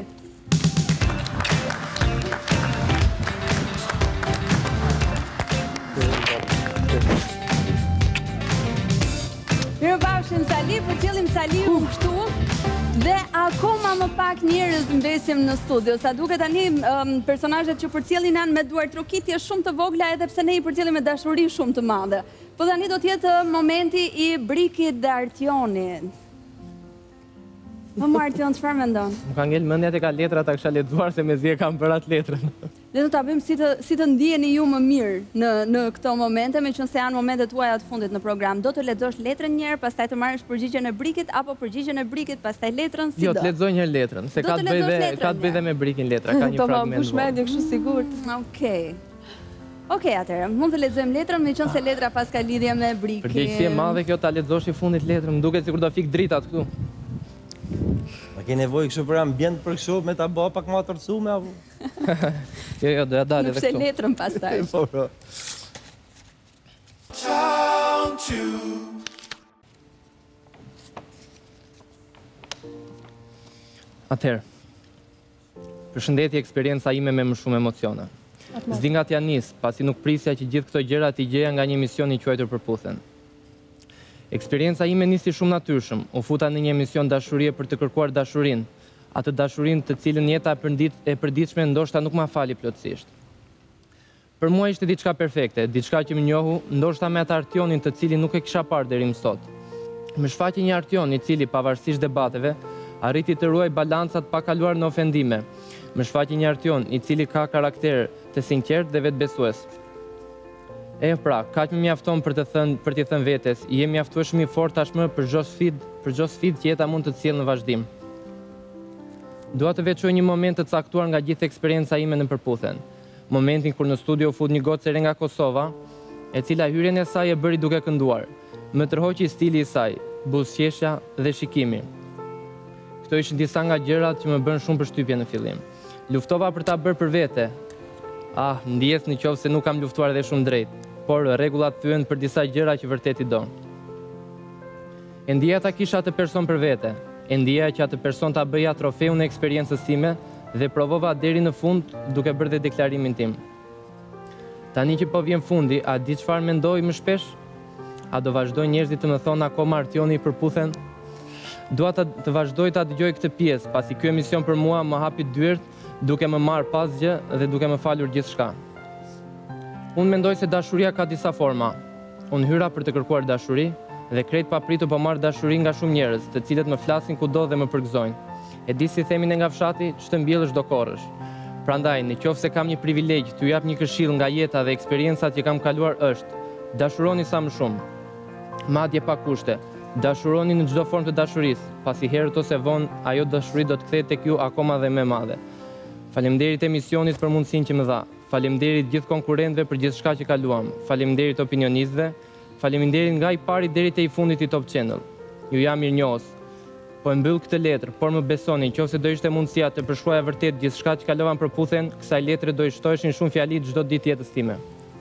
Mirëmbafshim Sali, përcjellim Saliu kështu dhe akoma më pak njerëz mbesim në studio. Sa duket tani personazhet që përcjellin janë me duar trokitje shumë të vogla, edhe pse ne i përcjellim me dashuri shumë të madhe. Po tani do të jetë momenti i Brikit dhe Artionit. Po Artion, çfarë mendon? Më ka ngel mendja tek letra ta kisha lexuar se mezi e kam për atë letrën. Ne do ta bëjmë si të ndiheni ju më mirë në këto momente, meqense janë momentet tuaja të fundit në program. Do të lexosh letrën një herë, pastaj të marrësh përgjigjen e Brikit apo përgjigjen e Brikit, pastaj letrën, si do? Jo, të lexoj një herë letrën, se ka të bëjë dhe me Brikin letra, ka një fragment. Po, mendje kështu sigurt. Okej, atëherë, mund të lexojmë letrën, meqense letra pas ka lidhje me Brikin. Përgjegjësi e madhe kjo ta lexosh i fundit letrën, më duket sikur do fik dritat këtu. Ma ke nevojë kështu për ambient për kështu me ta bë pak më atërcume apo? Jo, do ja dalë edhe këtu. Nuk letrën pastaj. Po. Atëherë. Përshëndetje, eksperienca ime me më shumë emocione. S'di nga t'ja nis, pasi nuk prisja që gjithë këto gjëra t'i gjeja nga një mision i quajtur Përputhen. Eksperienca ime nisi shumë natyrshëm, u futa në një emision dashurie për të kërkuar dashurinë, atë dashurinë të cilën jeta e përditshme ndoshta nuk ma fali plotësisht. Për mua ishte diçka perfekte, diçka që më njohu, ndoshta me atë Artionin të cilin nuk e kisha parë deri më sot. Më shfaqi një Artion i cili pavarësisht debateve, arriti të ruaj balancat pa kaluar në ofendime. Më shfaqi një Artion i cili ka karakter të sinqert dhe vetbesues. Pra, kaq më mjafton për t'i thënë vetes, je mjaftueshëm i fortë tashmë për çdo sfidë që jeta mund të sjellë në vazhdim. Dua të veçoj një moment të caktuar nga gjithë eksperienca ime në përputhen. Momentin kur në studio u fut një gocë e re nga Kosova, e cila hyrjen e saj e bëri duke kënduar. Më tërhoqi stili i saj, buzëqeshja dhe shikimi. Këto ishin disa nga gjërat që më bën shumë përshtypje në fillim. Luftova për ta bërë për vete. Ndijes në qoftë se nuk kam luftuar edhe shumë drejt, por rregullat thyen për disa gjëra që vërtet i do. E ndjeja ta kisha atë person për vete. E ndjeja që atë person ta bëja trofeun e eksperiencës time dhe provova deri në fund duke bërë dhe deklarimin tim. Tani që po vjen fundi, a di çfarë mendoj më shpesh? A do vazhdoj njerëzit të më thonë akoma Artioni i përputhen? Dua të vazhdoj ta dëgjoj këtë pjesë, pasi ky emision për mua më hapi dyert duke më marrë pasgjë dhe duke më falur gjithçka. Unë mendoj se dashuria ka disa forma. Unë hyra për të kërkuar dashuri dhe krejt papritur po marr dashuri nga shumë njerëz, të cilët më flasin kudo dhe më përgëzojnë. E di si themin e nga fshati, ç'të mbjellësh do korrësh. Prandaj, nëse kam një privilegj t'ju jap një këshill nga jeta dhe eksperiencat që kam kaluar është: dashuroni sa më shumë. Madje pa kushte. Dashuroni në çdo formë të dashurisë, pasi herët ose vonë ajo dashuri do të kthehet tek ju akoma dhe më madhe. Faleminderit emisionit për mundësinë që më dha. Faleminderit gjithë konkurrentëve për gjithçka që kaluam. Faleminderit opinionistëve. Faleminderit nga i pari deri te i fundit i Top Channel. Ju jam mirënjohës. Po e mbyll këtë letër, por më besoni, nëse do ishte mundësia të përshkruaja vërtet gjithçka që kalova përputhen, kësaj letre do i shtoheshin shumë fjali çdo ditë jetës time.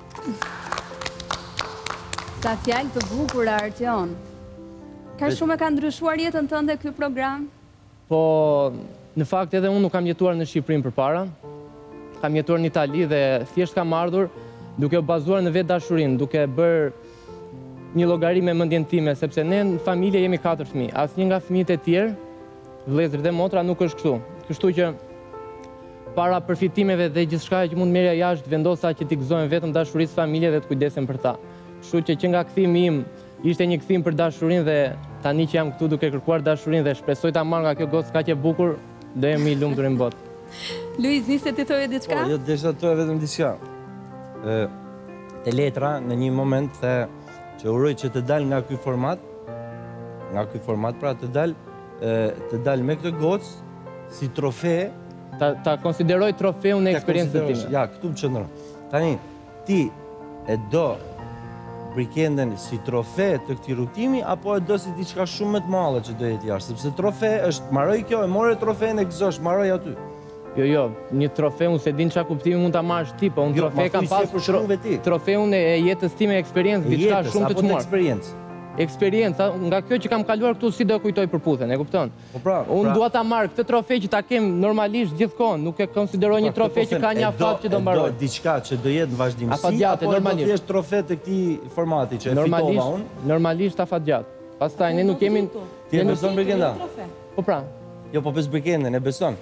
Sa fjalë të bukura, Artion. Ka shumë e ka ndryshuar jetën tënde ky program? Po, në fakt edhe unë nuk kam jetuar në Shqipërinë përpara. Kam jetuar në Itali dhe thjesht kam ardhur duke u bazuar në vetë dashurinë, duke bërë një llogari me mendjen time, sepse ne në familje jemi 4 fëmijë. Asnjë nga fëmijët e tjerë, vëllezër dhe motra, nuk është kështu. Kështu që para përfitimeve dhe gjithçka që mund merrja jashtë, vendosa që t'i gëzojmë vetëm dashurisë familje dhe të kujdesem për ta. Kështu që nga kthimi im ishte një kthim për dashurinë dhe tani që jam këtu duke kërkuar dashurinë dhe shpresoj ta marr nga kjo gocë kaq e bukur, do jem i lumtur në botë. Luiz, nisi ti thoje diçka? Po, jo desha të thoja vetëm diçka. Te letra në një moment the që uroj që të dal nga ky format, pra të dal me këtë gocë si trofe, ta konsideroj trofeun e eksperiencës time. Ja, këtu më qëndron. Tani ti e do Weekenden si trofe të këtij rrugtimi apo e do si diçka shumë më të madhe që do jetë jashtë, sepse trofe është marroj kjo, e morë trofeën e gëzosh, marroj aty. Jo, një trofe unë se din çka kuptimi mund ta marrësh ti, po unë trofe kam pas trofeun e jetës time, eksperiencë, diçka shumë të çmuar. Eksperiencë, nga kjo që kam kaluar këtu si do kujtoj përputhen, e kupton? Unë dua ta marr këtë trofe që ta kem normalisht gjithkohën, nuk e konsideroj një trofe që ka një afat që do mbaroj. Do diçka që do jetë në vazhdimsi apo do thjesht trofe të këtij formati që e fitova unë? Normalisht afatgjat. Pastaj ne nuk kemi. Ti e beson Brigenda? Po pra. Jo, po pes Brigenden, e beson?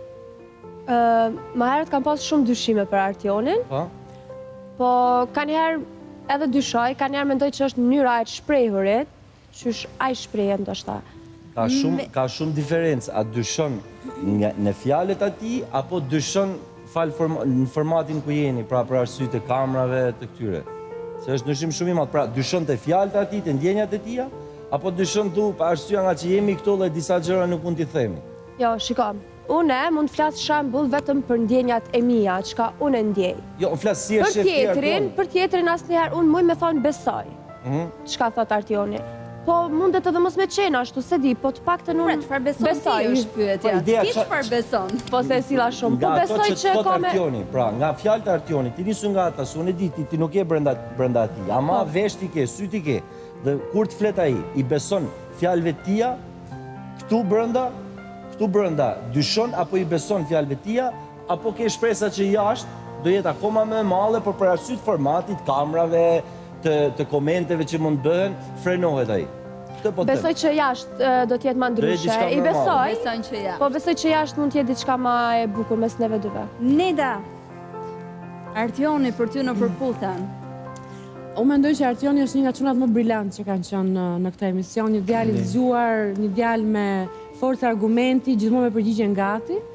Më herët kam pas shumë dyshime për Artionin, po ka njëherë edhe dyshoj, ka njëherë mendoj që është mënyra e të shprehurit, që është ai shprehen ndoshta. Ka shumë diferencë, a dyshon në fjalët atij apo dyshon në formatin ku jeni, pra për arsye të kamerave të këtyre. Se është ndryshim shumë i madh, pra dyshon te fjalët atij, te ndjenjat e tija, apo dyshon tu për arsye nga që jemi këtu dhe disa gjëra nuk mund t'i themi. Jo, shikom. Unë mund të flas shembull vetëm për ndjenjat e mia, çka unë ndjej. Jo, flas si është shef. Për tjetrin asnjëherë unë më thon besoj. Çka thot Artioni. Po mundet edhe mos me qenë ashtu, se di, po të paktën unë çfarë beson ti është pyetja. Ti çfarë beson? Po se silla shumë. Po besoj që ka me Artioni, pra, nga fjalët e Artionit, ti nisu nga ata, unë e di ti nuk je brenda atij, ama vesh ti ke, sy ti ke. Dhe kur të flet ai, i beson fjalëve të tia këtu brenda dyshon apo i beson fjalëve tia, apo ke shpresa që jashtë do jetë akoma më e madhe, por për arsye të formatit, kamerave, të komenteve që mund bëhen, frenohet ai. Besoj që jashtë do të jetë më ndryshe. I besoj. Po besoj që jashtë mund të jetë diçka më e bukur mes neve dyve. Neda. Artioni për ty në përputhen. Unë mendoj që Artioni është një nga çunat më brillant që kanë qenë në këtë emision, një djalë i zgjuar, një djalë me forcë argumenti, gjithmonë me përgjigje ngati.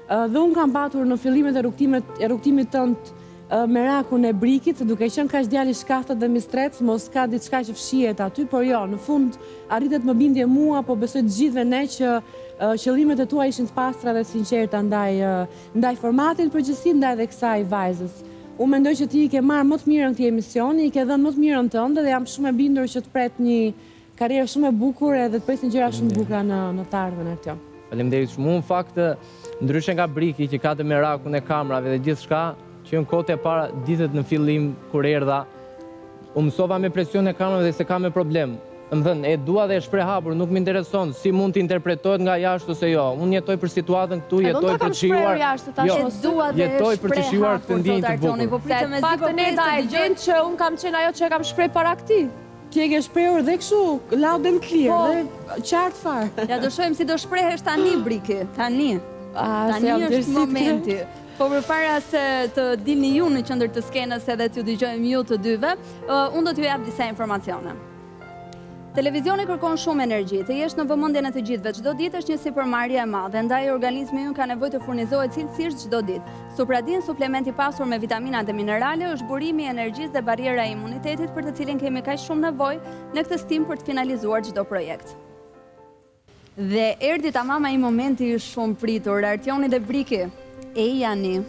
Dhe unë kam patur në fillimet e rrugtimit tënd merakun e brikit, se duke qenë kaq djali shkathët dhe mistrec, mos ka diçka që fshihet aty, por jo, në fund arritet më bindje mua, po besoj të gjithëve ne që qëllimet e tua ishin të pastra dhe sinqerta ndaj formatit përgjithësi, ndaj edhe kësaj vajzës. Unë mendoj që ti i ke marrë më të mirën këtij emisioni, i ke dhënë më të mirën tënde dhe jam shumë e bindur që të pret një karrierë shumë e bukur edhe të presin gjëra shumë të bukura në të ardhmen Artion. Faleminderit shumë. Në fakt, ndryshe nga briki që ka të merakun e kamerave dhe gjithçka, që në kohët e para, ditët në fillim kur erdha, u mësova me presion e kamerave dhe se ka me problem. Më thënë, e dua dhe e shpreh hapur, nuk më intereson si mund të interpretohet nga jashtë ose jo. Unë jetoj për situatën këtu, jetoj për të shijuar. Jetoj për të shijuar këtë ndjenjë të bukur. Se paktën e da e gjenë që unë kam qenë ajo që e kam shpreh para këtij. Ti e ke shprehur dhe kështu, loud and clear, dhe qartë fare. Ja do shohim si do shprehesh tani briki, tani. Tani është momenti. Po përpara se të dilni ju në qendër të skenës edhe t'ju dëgjojmë ju të dyve, unë do t'ju jap disa informacione. Televizioni kërkon shumë energji, të jesh në vëmendjen e të gjithëve çdo ditë është një sipërmarrje e madhe, ndaj organizmi ynë ka nevojë të furnizohet cilësisht çdo ditë. Supradin, suplementi pasur me vitamina dhe minerale, është burimi i energjisë dhe bariera e imunitetit për të cilin kemi kaq shumë nevojë në këtë stim për të finalizuar çdo projekt. Dhe erdhi tamam ai momenti i shumë pritur, Artioni dhe Briki. Jani.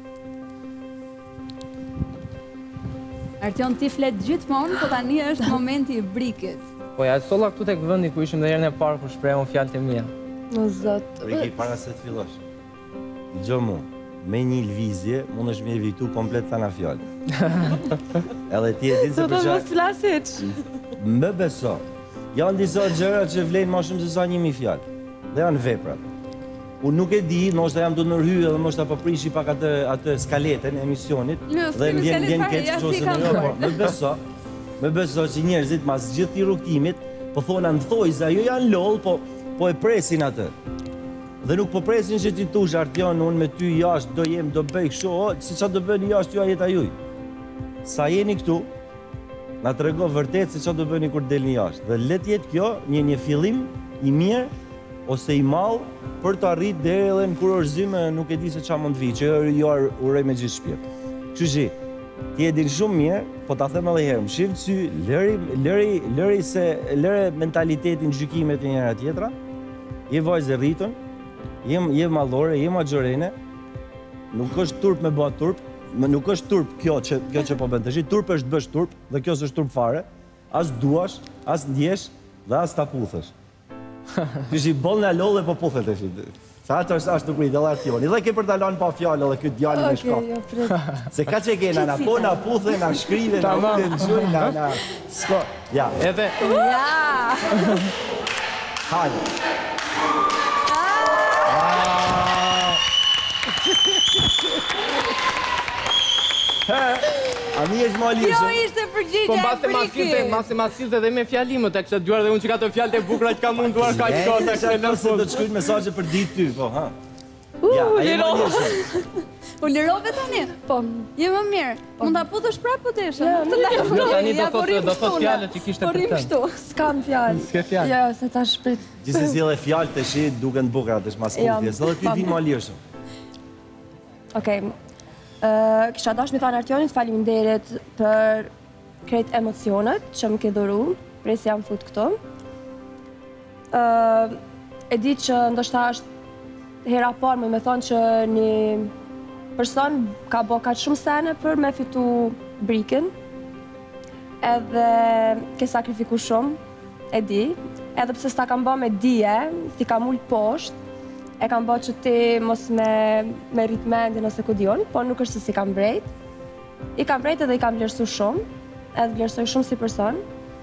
Artion, ti flet gjithmonë, po tani është momenti i Brikit. Po ja, solla këtu tek vendi ku ishim dhe herën e parë kur shprehun fjalët e mia. Në zot. Briki, para se të fillosh. Dëgjoj mua, me një lëvizje mundesh me evitu komplet thana fjalë. Edhe ti e di se për çfarë flasit. Më beso. Janë disa gjëra që vlen më shumë se sa 1000 fjalë. Dhe janë veprat. Unë nuk e di, ndoshta jam të nërhyj edhe ndoshta po prishi pak atë skaletën e emisionit dhe më vjen keq ose jo, më beso që njerëzit mas gjithë këtij rrugtimit po thonë ndthoj se ajo janë lol, po e presin atë. Dhe nuk po presin që ti tush Artion, unë me ty jashtë do jem, do bëj kështu, si çfarë do bëni jashtë ju a jeta juaj. Sa jeni këtu, na tregon vërtet se çfarë do bëni kur delni jashtë. Dhe le të jetë kjo një fillim i mirë ose i mall për të arritë deri edhe në kurorëzim nuk e di se çfarë mund të vijë, që ju uroj me gjithë shpirt. Kështu që ti e din shumë mirë, po ta them edhe herë, shif sy, lëri mentalitetin, gjykimet e njëra tjetra. Je vajzë rritën, je mallore, je majorene. Nuk është turp me bë turp, nuk është turp kjo që po bën tash. Turp është bësh turp dhe kjo s'është turp fare. As duash, as ndjesh dhe as ta puthesh. Kështu boll në lol dhe po puthet e fit. Sa atë është të pritë, edhe Artioni. Dhe ke për ta lënë pa fjalë edhe ky djalë me shkop. Se ka që kena, na po, na puthe, na shkrive, na ute në gjuj, na... Sko, ja. Edhe... Ja! Hajde. A mi është ma lirë. Kjo ishte përgjigja e Brikit. Mbase ma silte dhe me fjalimet, e kështë të duar dhe unë që ka të fjallët e bukra që ka munduar ka që kota. Se do të shkujt mesazhe për ditë ty, po, ha? Ja, a je ma lirë. U lirove tani? Po. Je më mirë. Mund ta putësh prapë po t'eshe? Jo, tani do thot fjallët që kishte për të. S'kam fjallë. S'ke fjallë. Jo, se ta shprit. Gjithsesi edhe fjallë të shi duken bukra të shmas puthjes. Edhe ty vi ma lirë shumë. Okej. Kisha dash me thanë Artionit, faleminderit për krejt emocionet që më ke dhuru, prej se jam fut këto. E di që ndoshta është hera parë me thonë që një person ka bo kaq shumë sene për me fitu Brikin, edhe ke sakrifiku shumë, e di, edhe pse s'ta kam bo me dije, ti kam ullë poshtë, e kam bërë që ti mos me rrit mendin ose ku dion, po nuk është se si kam brejt. I kam brejt edhe i kam vlerësu shumë, edhe vlerësoj shumë si person.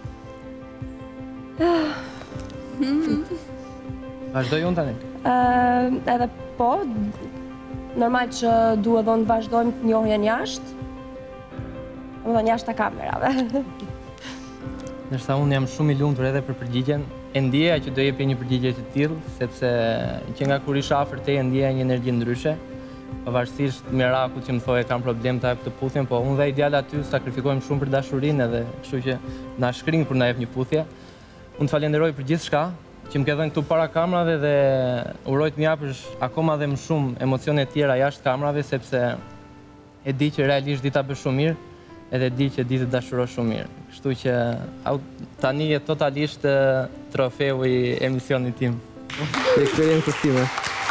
Vazhdoj unë tani? Edhe po, normal që duhet dhe të vazhdojmë të njohjen jashtë, më dhe jashtë të kamerave. Nërsa unë jam shumë i lumtur edhe për përgjigjen, e ndjeja që do jepi një përgjigje të tillë, sepse që nga kur isha afër teje ndjeja një energji ndryshe, pavarësisht mirakut që më thoje kam problem të jap të puthjen, po unë dhe i djala aty sakrifikojmë shumë për dashurinë edhe kështu që na shkrin për na jep një puthje. Unë të falenderoj për gjithçka, që më ke dhënë këtu para kamerave dhe uroj të më japësh akoma dhe më shumë emocione tjera jashtë kamerave, sepse e di që realisht di ta bësh shumë mirë, edhe di që di të dashurosh shumë mirë. Kështu që tani je totalisht trofeu i emisionit tim. Për eksperiencës time.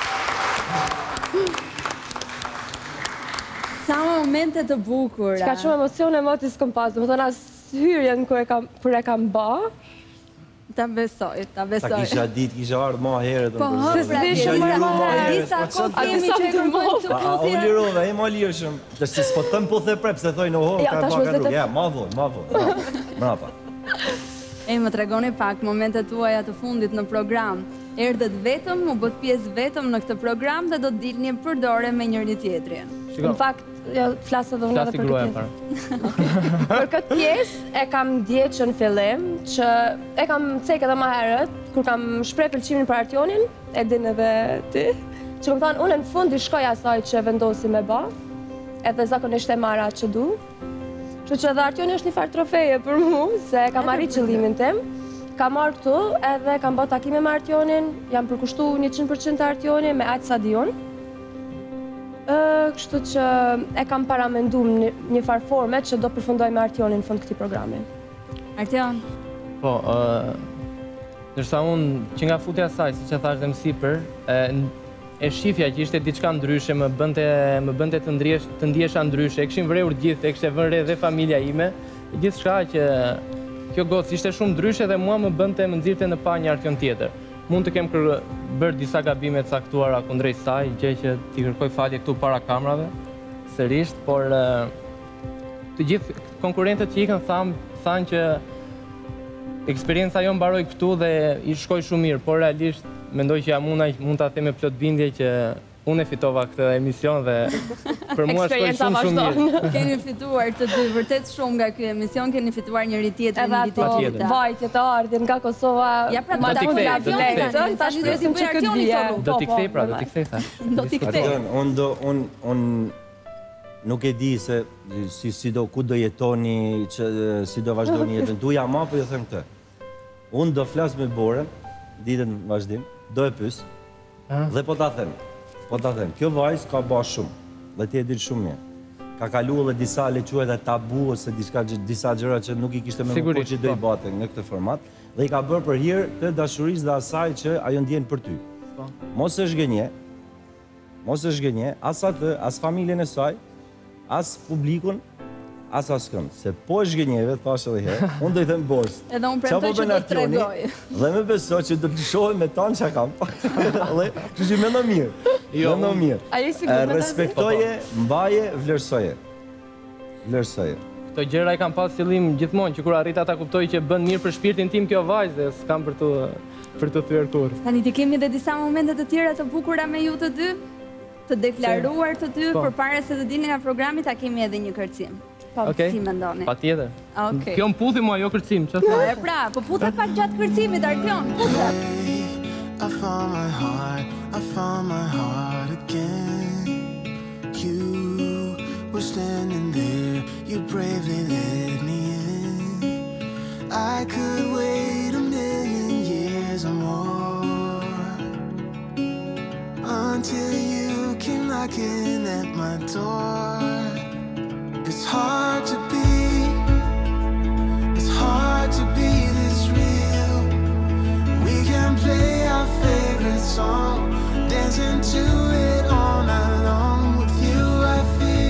Sa momente të bukura. Ka shumë emocione më të s'kom pas, do më thonë asë hyrjen kër e kam ba. Ta besoj. Ta kisha ditë, kisha ardhë ma herët. Po, kisha liru ma herët. Disa kohë kemi që kërkojnë të puthje. O lirove, e ma lirëshëm. Të që s'po të më puthe prep, se thoi në ohë, ka e baka rrugë. Ja, ma vonë. Mrapa. Më tregoni pak momentet tuaja të fundit në program. Erdhët vetëm, u bët pjesë vetëm në këtë program dhe do të dilni përdore me njëri tjetrin. Në fakt, flasë edhe unë edhe për këtë pjesë. Për këtë pjesë e kam djetë që në fillim, që e kam cekë edhe ma herët, kur kam shprej pëlqimin për Artionin, e din edhe ti, që më thonë, unë në fund i shkoj asaj që vendosi me ba, edhe zakonisht e marra që du. Që që edhe Artioni është një farë trofeje për mu, se kam arrit qëllimin tim. Kam marrë këtu edhe kam bërë takime me Artionin, jam përkushtu 100% Artioni me aqë sa dion. Kështu që e kam paramendu një farë forme që do përfundoj me Artionin në fund këti programin. Artion? Po, nërsa unë që nga futja saj, si që thash dhe më sipër, e shifja që ishte diçka ndryshe, më bënte të ndjesha ndryshe, e këshim vreur gjithë, e kështë e vënre dhe familja ime, e gjithë shka që kjo gocë ishte shumë ndryshe dhe mua më bënte më nxirte në pa një Artion tjetër. Mund të kem bërë disa gabime të caktuara kundrejt saj, gjë që t'i kërkoj falje këtu para kamerave, sërisht, por të gjithë konkurrentët që ikën thanë që eksperienca jo mbaroj këtu dhe i shkoj shumë mirë, por realisht mendoj që mund t'a them me plot bindje që unë e fitova këtë emision dhe për mua shkoj shumë mirë. Keni fituar të dy vërtet shumë nga ky emision, keni fituar njëri tjetrin në vitin e dytë. Vajtje të ardhin nga Kosova. Ja pra do t'i kthej. Tash presim që këtë vije. Do t'i kthej pra, do t'i kthej thash. Do t'i kthej. Unë nuk e di se ku do jetoni, si do vazhdoni jetën tuja, ma po ju them këtë. Unë do flas me Borën, ditën vazhdim, do e pys, dhe po ta them. Po ta them, kjo vajzë ka ba shumë, dhe ti e dirë shumë mirë. Ka kalu edhe disa leque dhe tabu, ose disa gjëra që nuk i kishte me më që do i bate në këtë format, dhe i ka bërë për hirë të dashuris dhe asaj që ajo ndjenë për ty. Mos është gënje, as atë, as familjen e saj, as publikun, as askën. Se po është gënjeve, thash edhe herë, unë do i them Borës. Edhe unë premtoj që do të tregoj. Dhe me beso që do të shohim me tanë që kam. Kështu që mendo mirë. Mendo mirë. Respektoje, mbaje, vlerësoje. Këto gjëra i kam pas qëllim gjithmonë, që kur arrita ta kuptoj që bën mirë për shpirtin tim kjo vajzë dhe s'kam për të thyer kurrë. Tani ti kemi edhe disa momente të tjera të bukura me ju të dy, të deklaruar të dy, përpara se të dilni nga programi ta kemi edhe një kërcim. Si mendoni? Patjetër. Kjo më puthi mua, jo kërcim, që thua? E pra, po puthe pak gjatë kërcimit, Artion, puthe. I found my heart again. You were standing there, you bravely let me in. I could wait 1,000,000 years or more until you came knocking at my door. It's hard to be this real. We can play our favorite song, dancing to it all night long. With you I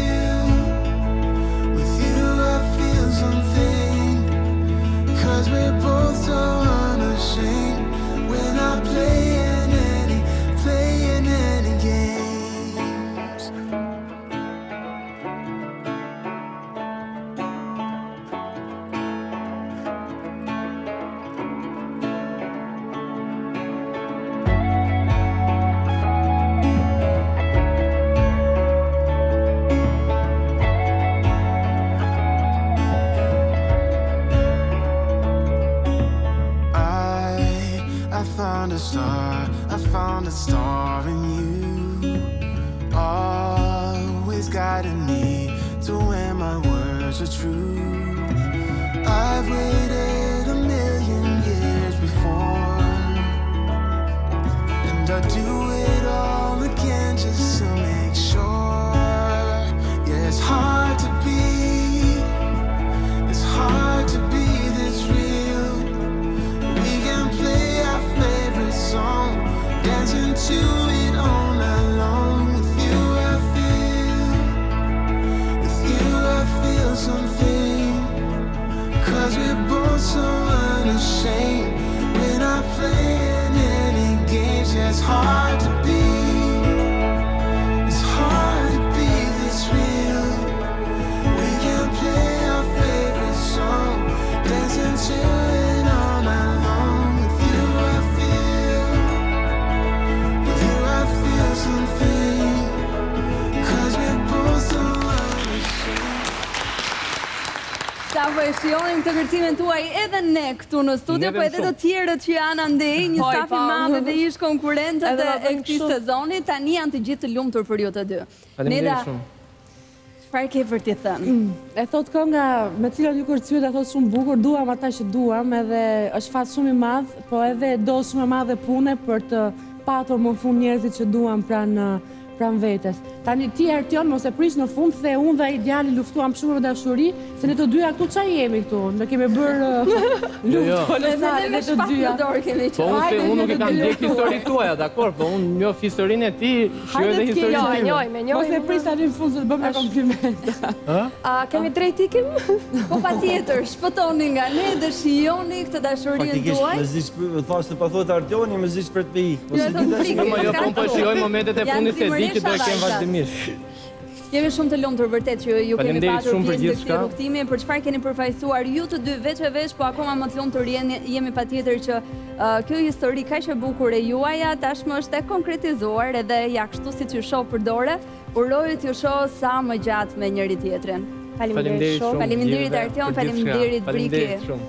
feel something, 'cause we're both so unashamed. We're not playing any games. I found a star in you, always guiding me to where my words are true. I've waited 1,000,000 years before do it all again just to make sure. Yeah, it's hard to be this real. We can play our favorite song, dancing to it all night long. With you I feel something, 'cause we're both so unashamed. We're not playing any games. Yeah, it's hard to be this real. We can play our favorite song, dancing to it all night long. With you I feel something, 'cause we're both so unashamed. Sa po e shionim këtë kërcimin tuaj edhe ne këtu në studio, po edhe të tjerët që janë andej, një staf i madh dhe ish konkurrentët e këtij sezoni, tani janë të gjithë të lumtur për ju të dy. Faleminderit shumë. Çfarë ke për t'i thënë? E thot kënga me cilat ju kërcyet, e thot shumë bukur, duam ata që duam, edhe është fat shumë i madh, po edhe do shumë e madhe pune për të patur më fund njerëzit që duam pranë vetes. Tani ti Artion mos e prish në fund, the unë dhe ideali luftuam shumë për dashuri, se ne të dyja këtu çfarë jemi këtu? Ne kemi bërë luftë kolosale ne të dyja. Po unë nuk e kam ndjek historinë tuaja, dakor, po unë njoh historinë e ti, shijoj edhe historinë time. Mos e prish tani në fund se të bëjmë komplimenta. A kemi drejt ikim? Po patjetër, shpëtoni nga ne dhe shijoni këtë dashurinë tuaj. Faktikisht më thashë pa thotë Artioni, më zish për të ikë. Po po shijoj momentet e fundit se di që do të kem vazhdimisht. Jemi shumë të lumtur vërtet që ju kemi patur shumë për pjesë të gjithçka. këtij rrugtimi, për çfarë keni përfaqësuar ju të dy veç e veç, po akoma më të lumtur jemi patjetër që kjo histori kaq e bukur e juaja tashmë është e konkretizuar edhe ja kështu siç ju shoh përdore. Uroj t'ju shoh sa më gjatë me njëri tjetrin. Faleminderit shumë. Faleminderit Artion, faleminderit Briki. Faleminderit shumë.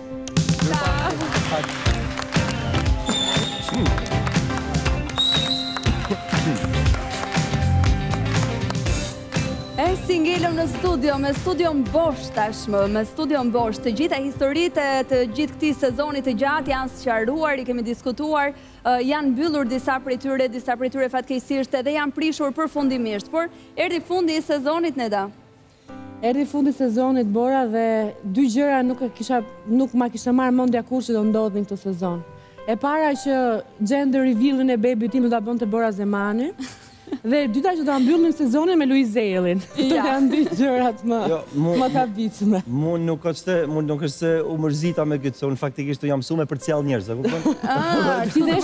Si ngelëm në studio, me studion bosh tashmë, me studion bosh, të gjitha historitë të gjithë këtij sezoni të gjatë janë sqaruar, i kemi diskutuar, janë mbyllur disa prej tyre fatkeqësisht edhe janë prishur përfundimisht, por erdhi fundi i sezonit, Neda. Erdhi fundi i sezonit, Bora, dhe dy gjëra nuk ma kisha marrë mendja kur që do ndodhin këtë sezon. E para që gender reveal-in e baby tim do ta bënte Bora Zemani. Dhe dyta që do ta mbyllim sezonin me Luiz Zellin. Këto janë dy gjërat më të habitshme. Mu nuk është se u mërzita me këtë, se unë faktikisht jam mësuar për të sjell njerëz, e kupton? Ti dhe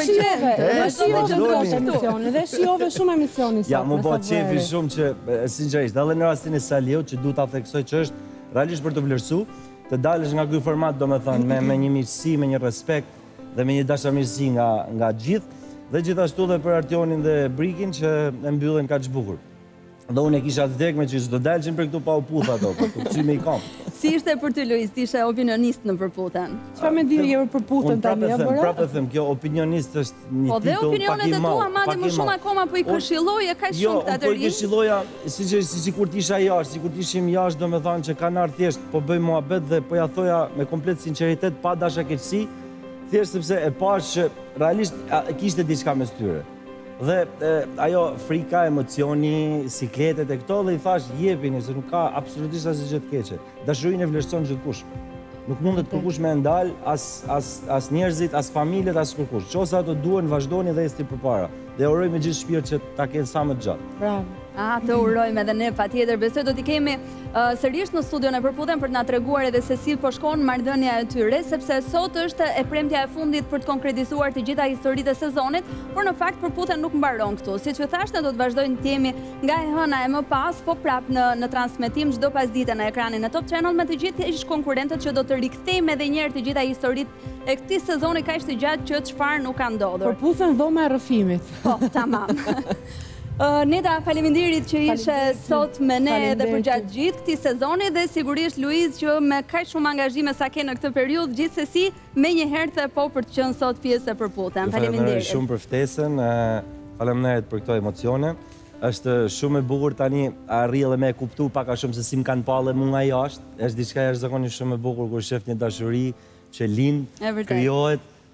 shijove shumë emisioni sot. Ja, më bëhet qefi shumë që sinqerisht, edhe në rastin e Saliut që duhet ta theksoj që është realisht për të vlerësuar, të dalësh nga ky format, domethënë me një miqësi, me një respekt dhe me një dashamirësi nga gjithë. Dhe gjithashtu dhe për Artionin dhe Brikin që e mbyllin kaq bukur. Dhe unë e kisha vdek me që s'do dalshin për këtu pa u puth ato, për të qyme i kam. Si ishte për ty, Luiz, ti ishe opinionist në përputhen? Çfarë mendimi je për përputhen tani, apo? Unë prapë them, kjo opinionist është një titull pak i madh. Po dhe opinionet e tua madje më shumë akoma po i këshilloje kaq shumë këta të po i rinj. këshilloja sikur të isha jashtë, sikur të ishim jashtë, domethënë që kanë ardhur thjesht po bëj muhabet dhe po ja thoja me komplet sinqeritet pa dashakeqësi. Thjesht sepse e pash që realisht kishte diçka mes tyre. Dhe ajo frika, emocioni, sikletet e këto dhe i thash jepini se nuk ka absolutisht asgjë gjë të keqe. Dashurinë e vlerëson gjithkush. Nuk mundet kërkush me ndal as njerëzit, as familjet, as kërkush. Qose ato duhen, vazhdoni dhe esti përpara. Dhe uroj me gjithë shpirt që ta kenë sa më të gjatë. Bravo. Të urojmë edhe ne, patjetër. Besoj do t'i kemi sërish në studion e përputhen për të na treguar edhe se si po shkon marrëdhënia e tyre, sepse sot është e premtja e fundit për të konkretizuar të gjitha historitë e sezonit, por në fakt përputhen nuk mbaron këtu. Siç ju thash, ne do të vazhdojmë të jemi nga e hëna e më pas, po prap në transmetim çdo pasdite në ekranin e Top Channel me të gjithë konkurrentët që do të rikthejmë edhe një herë të gjitha historitë e këtij sezoni kaq të gjatë që çfarë nuk ka ndodhur. Përputhen dhoma e rrëfimit. Po, tamam. Neda, faleminderit që ishe sot me ne dhe për gjatë gjithë këtij sezoni dhe sigurisht Luiz që me kaq shumë angazhime sa ke në këtë periudhë, gjithsesi me një herë the po për të qenë sot pjesë e përputhen. Faleminderit shumë për ftesën, faleminderit për këto emocione. Është shumë e bukur tani arri edhe me e kuptu pak a shumë se si më kanë palle mua nga jashtë. Është diçka jashtëzakonisht shumë e bukur kur shef një dashuri që lind, krijohet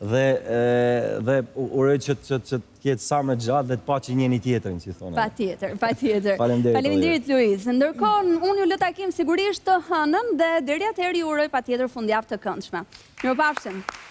dhe uroj që të ketë sa më gjatë dhe të paqë njëri tjetrin, si thonë. Patjetër, patjetër. Faleminderit. Faleminderit Luiz. Ndërkohë, unë ju lë takim sigurisht të hënën dhe deri atëherë ju uroj patjetër fundjavë të këndshme. Mirupafshim.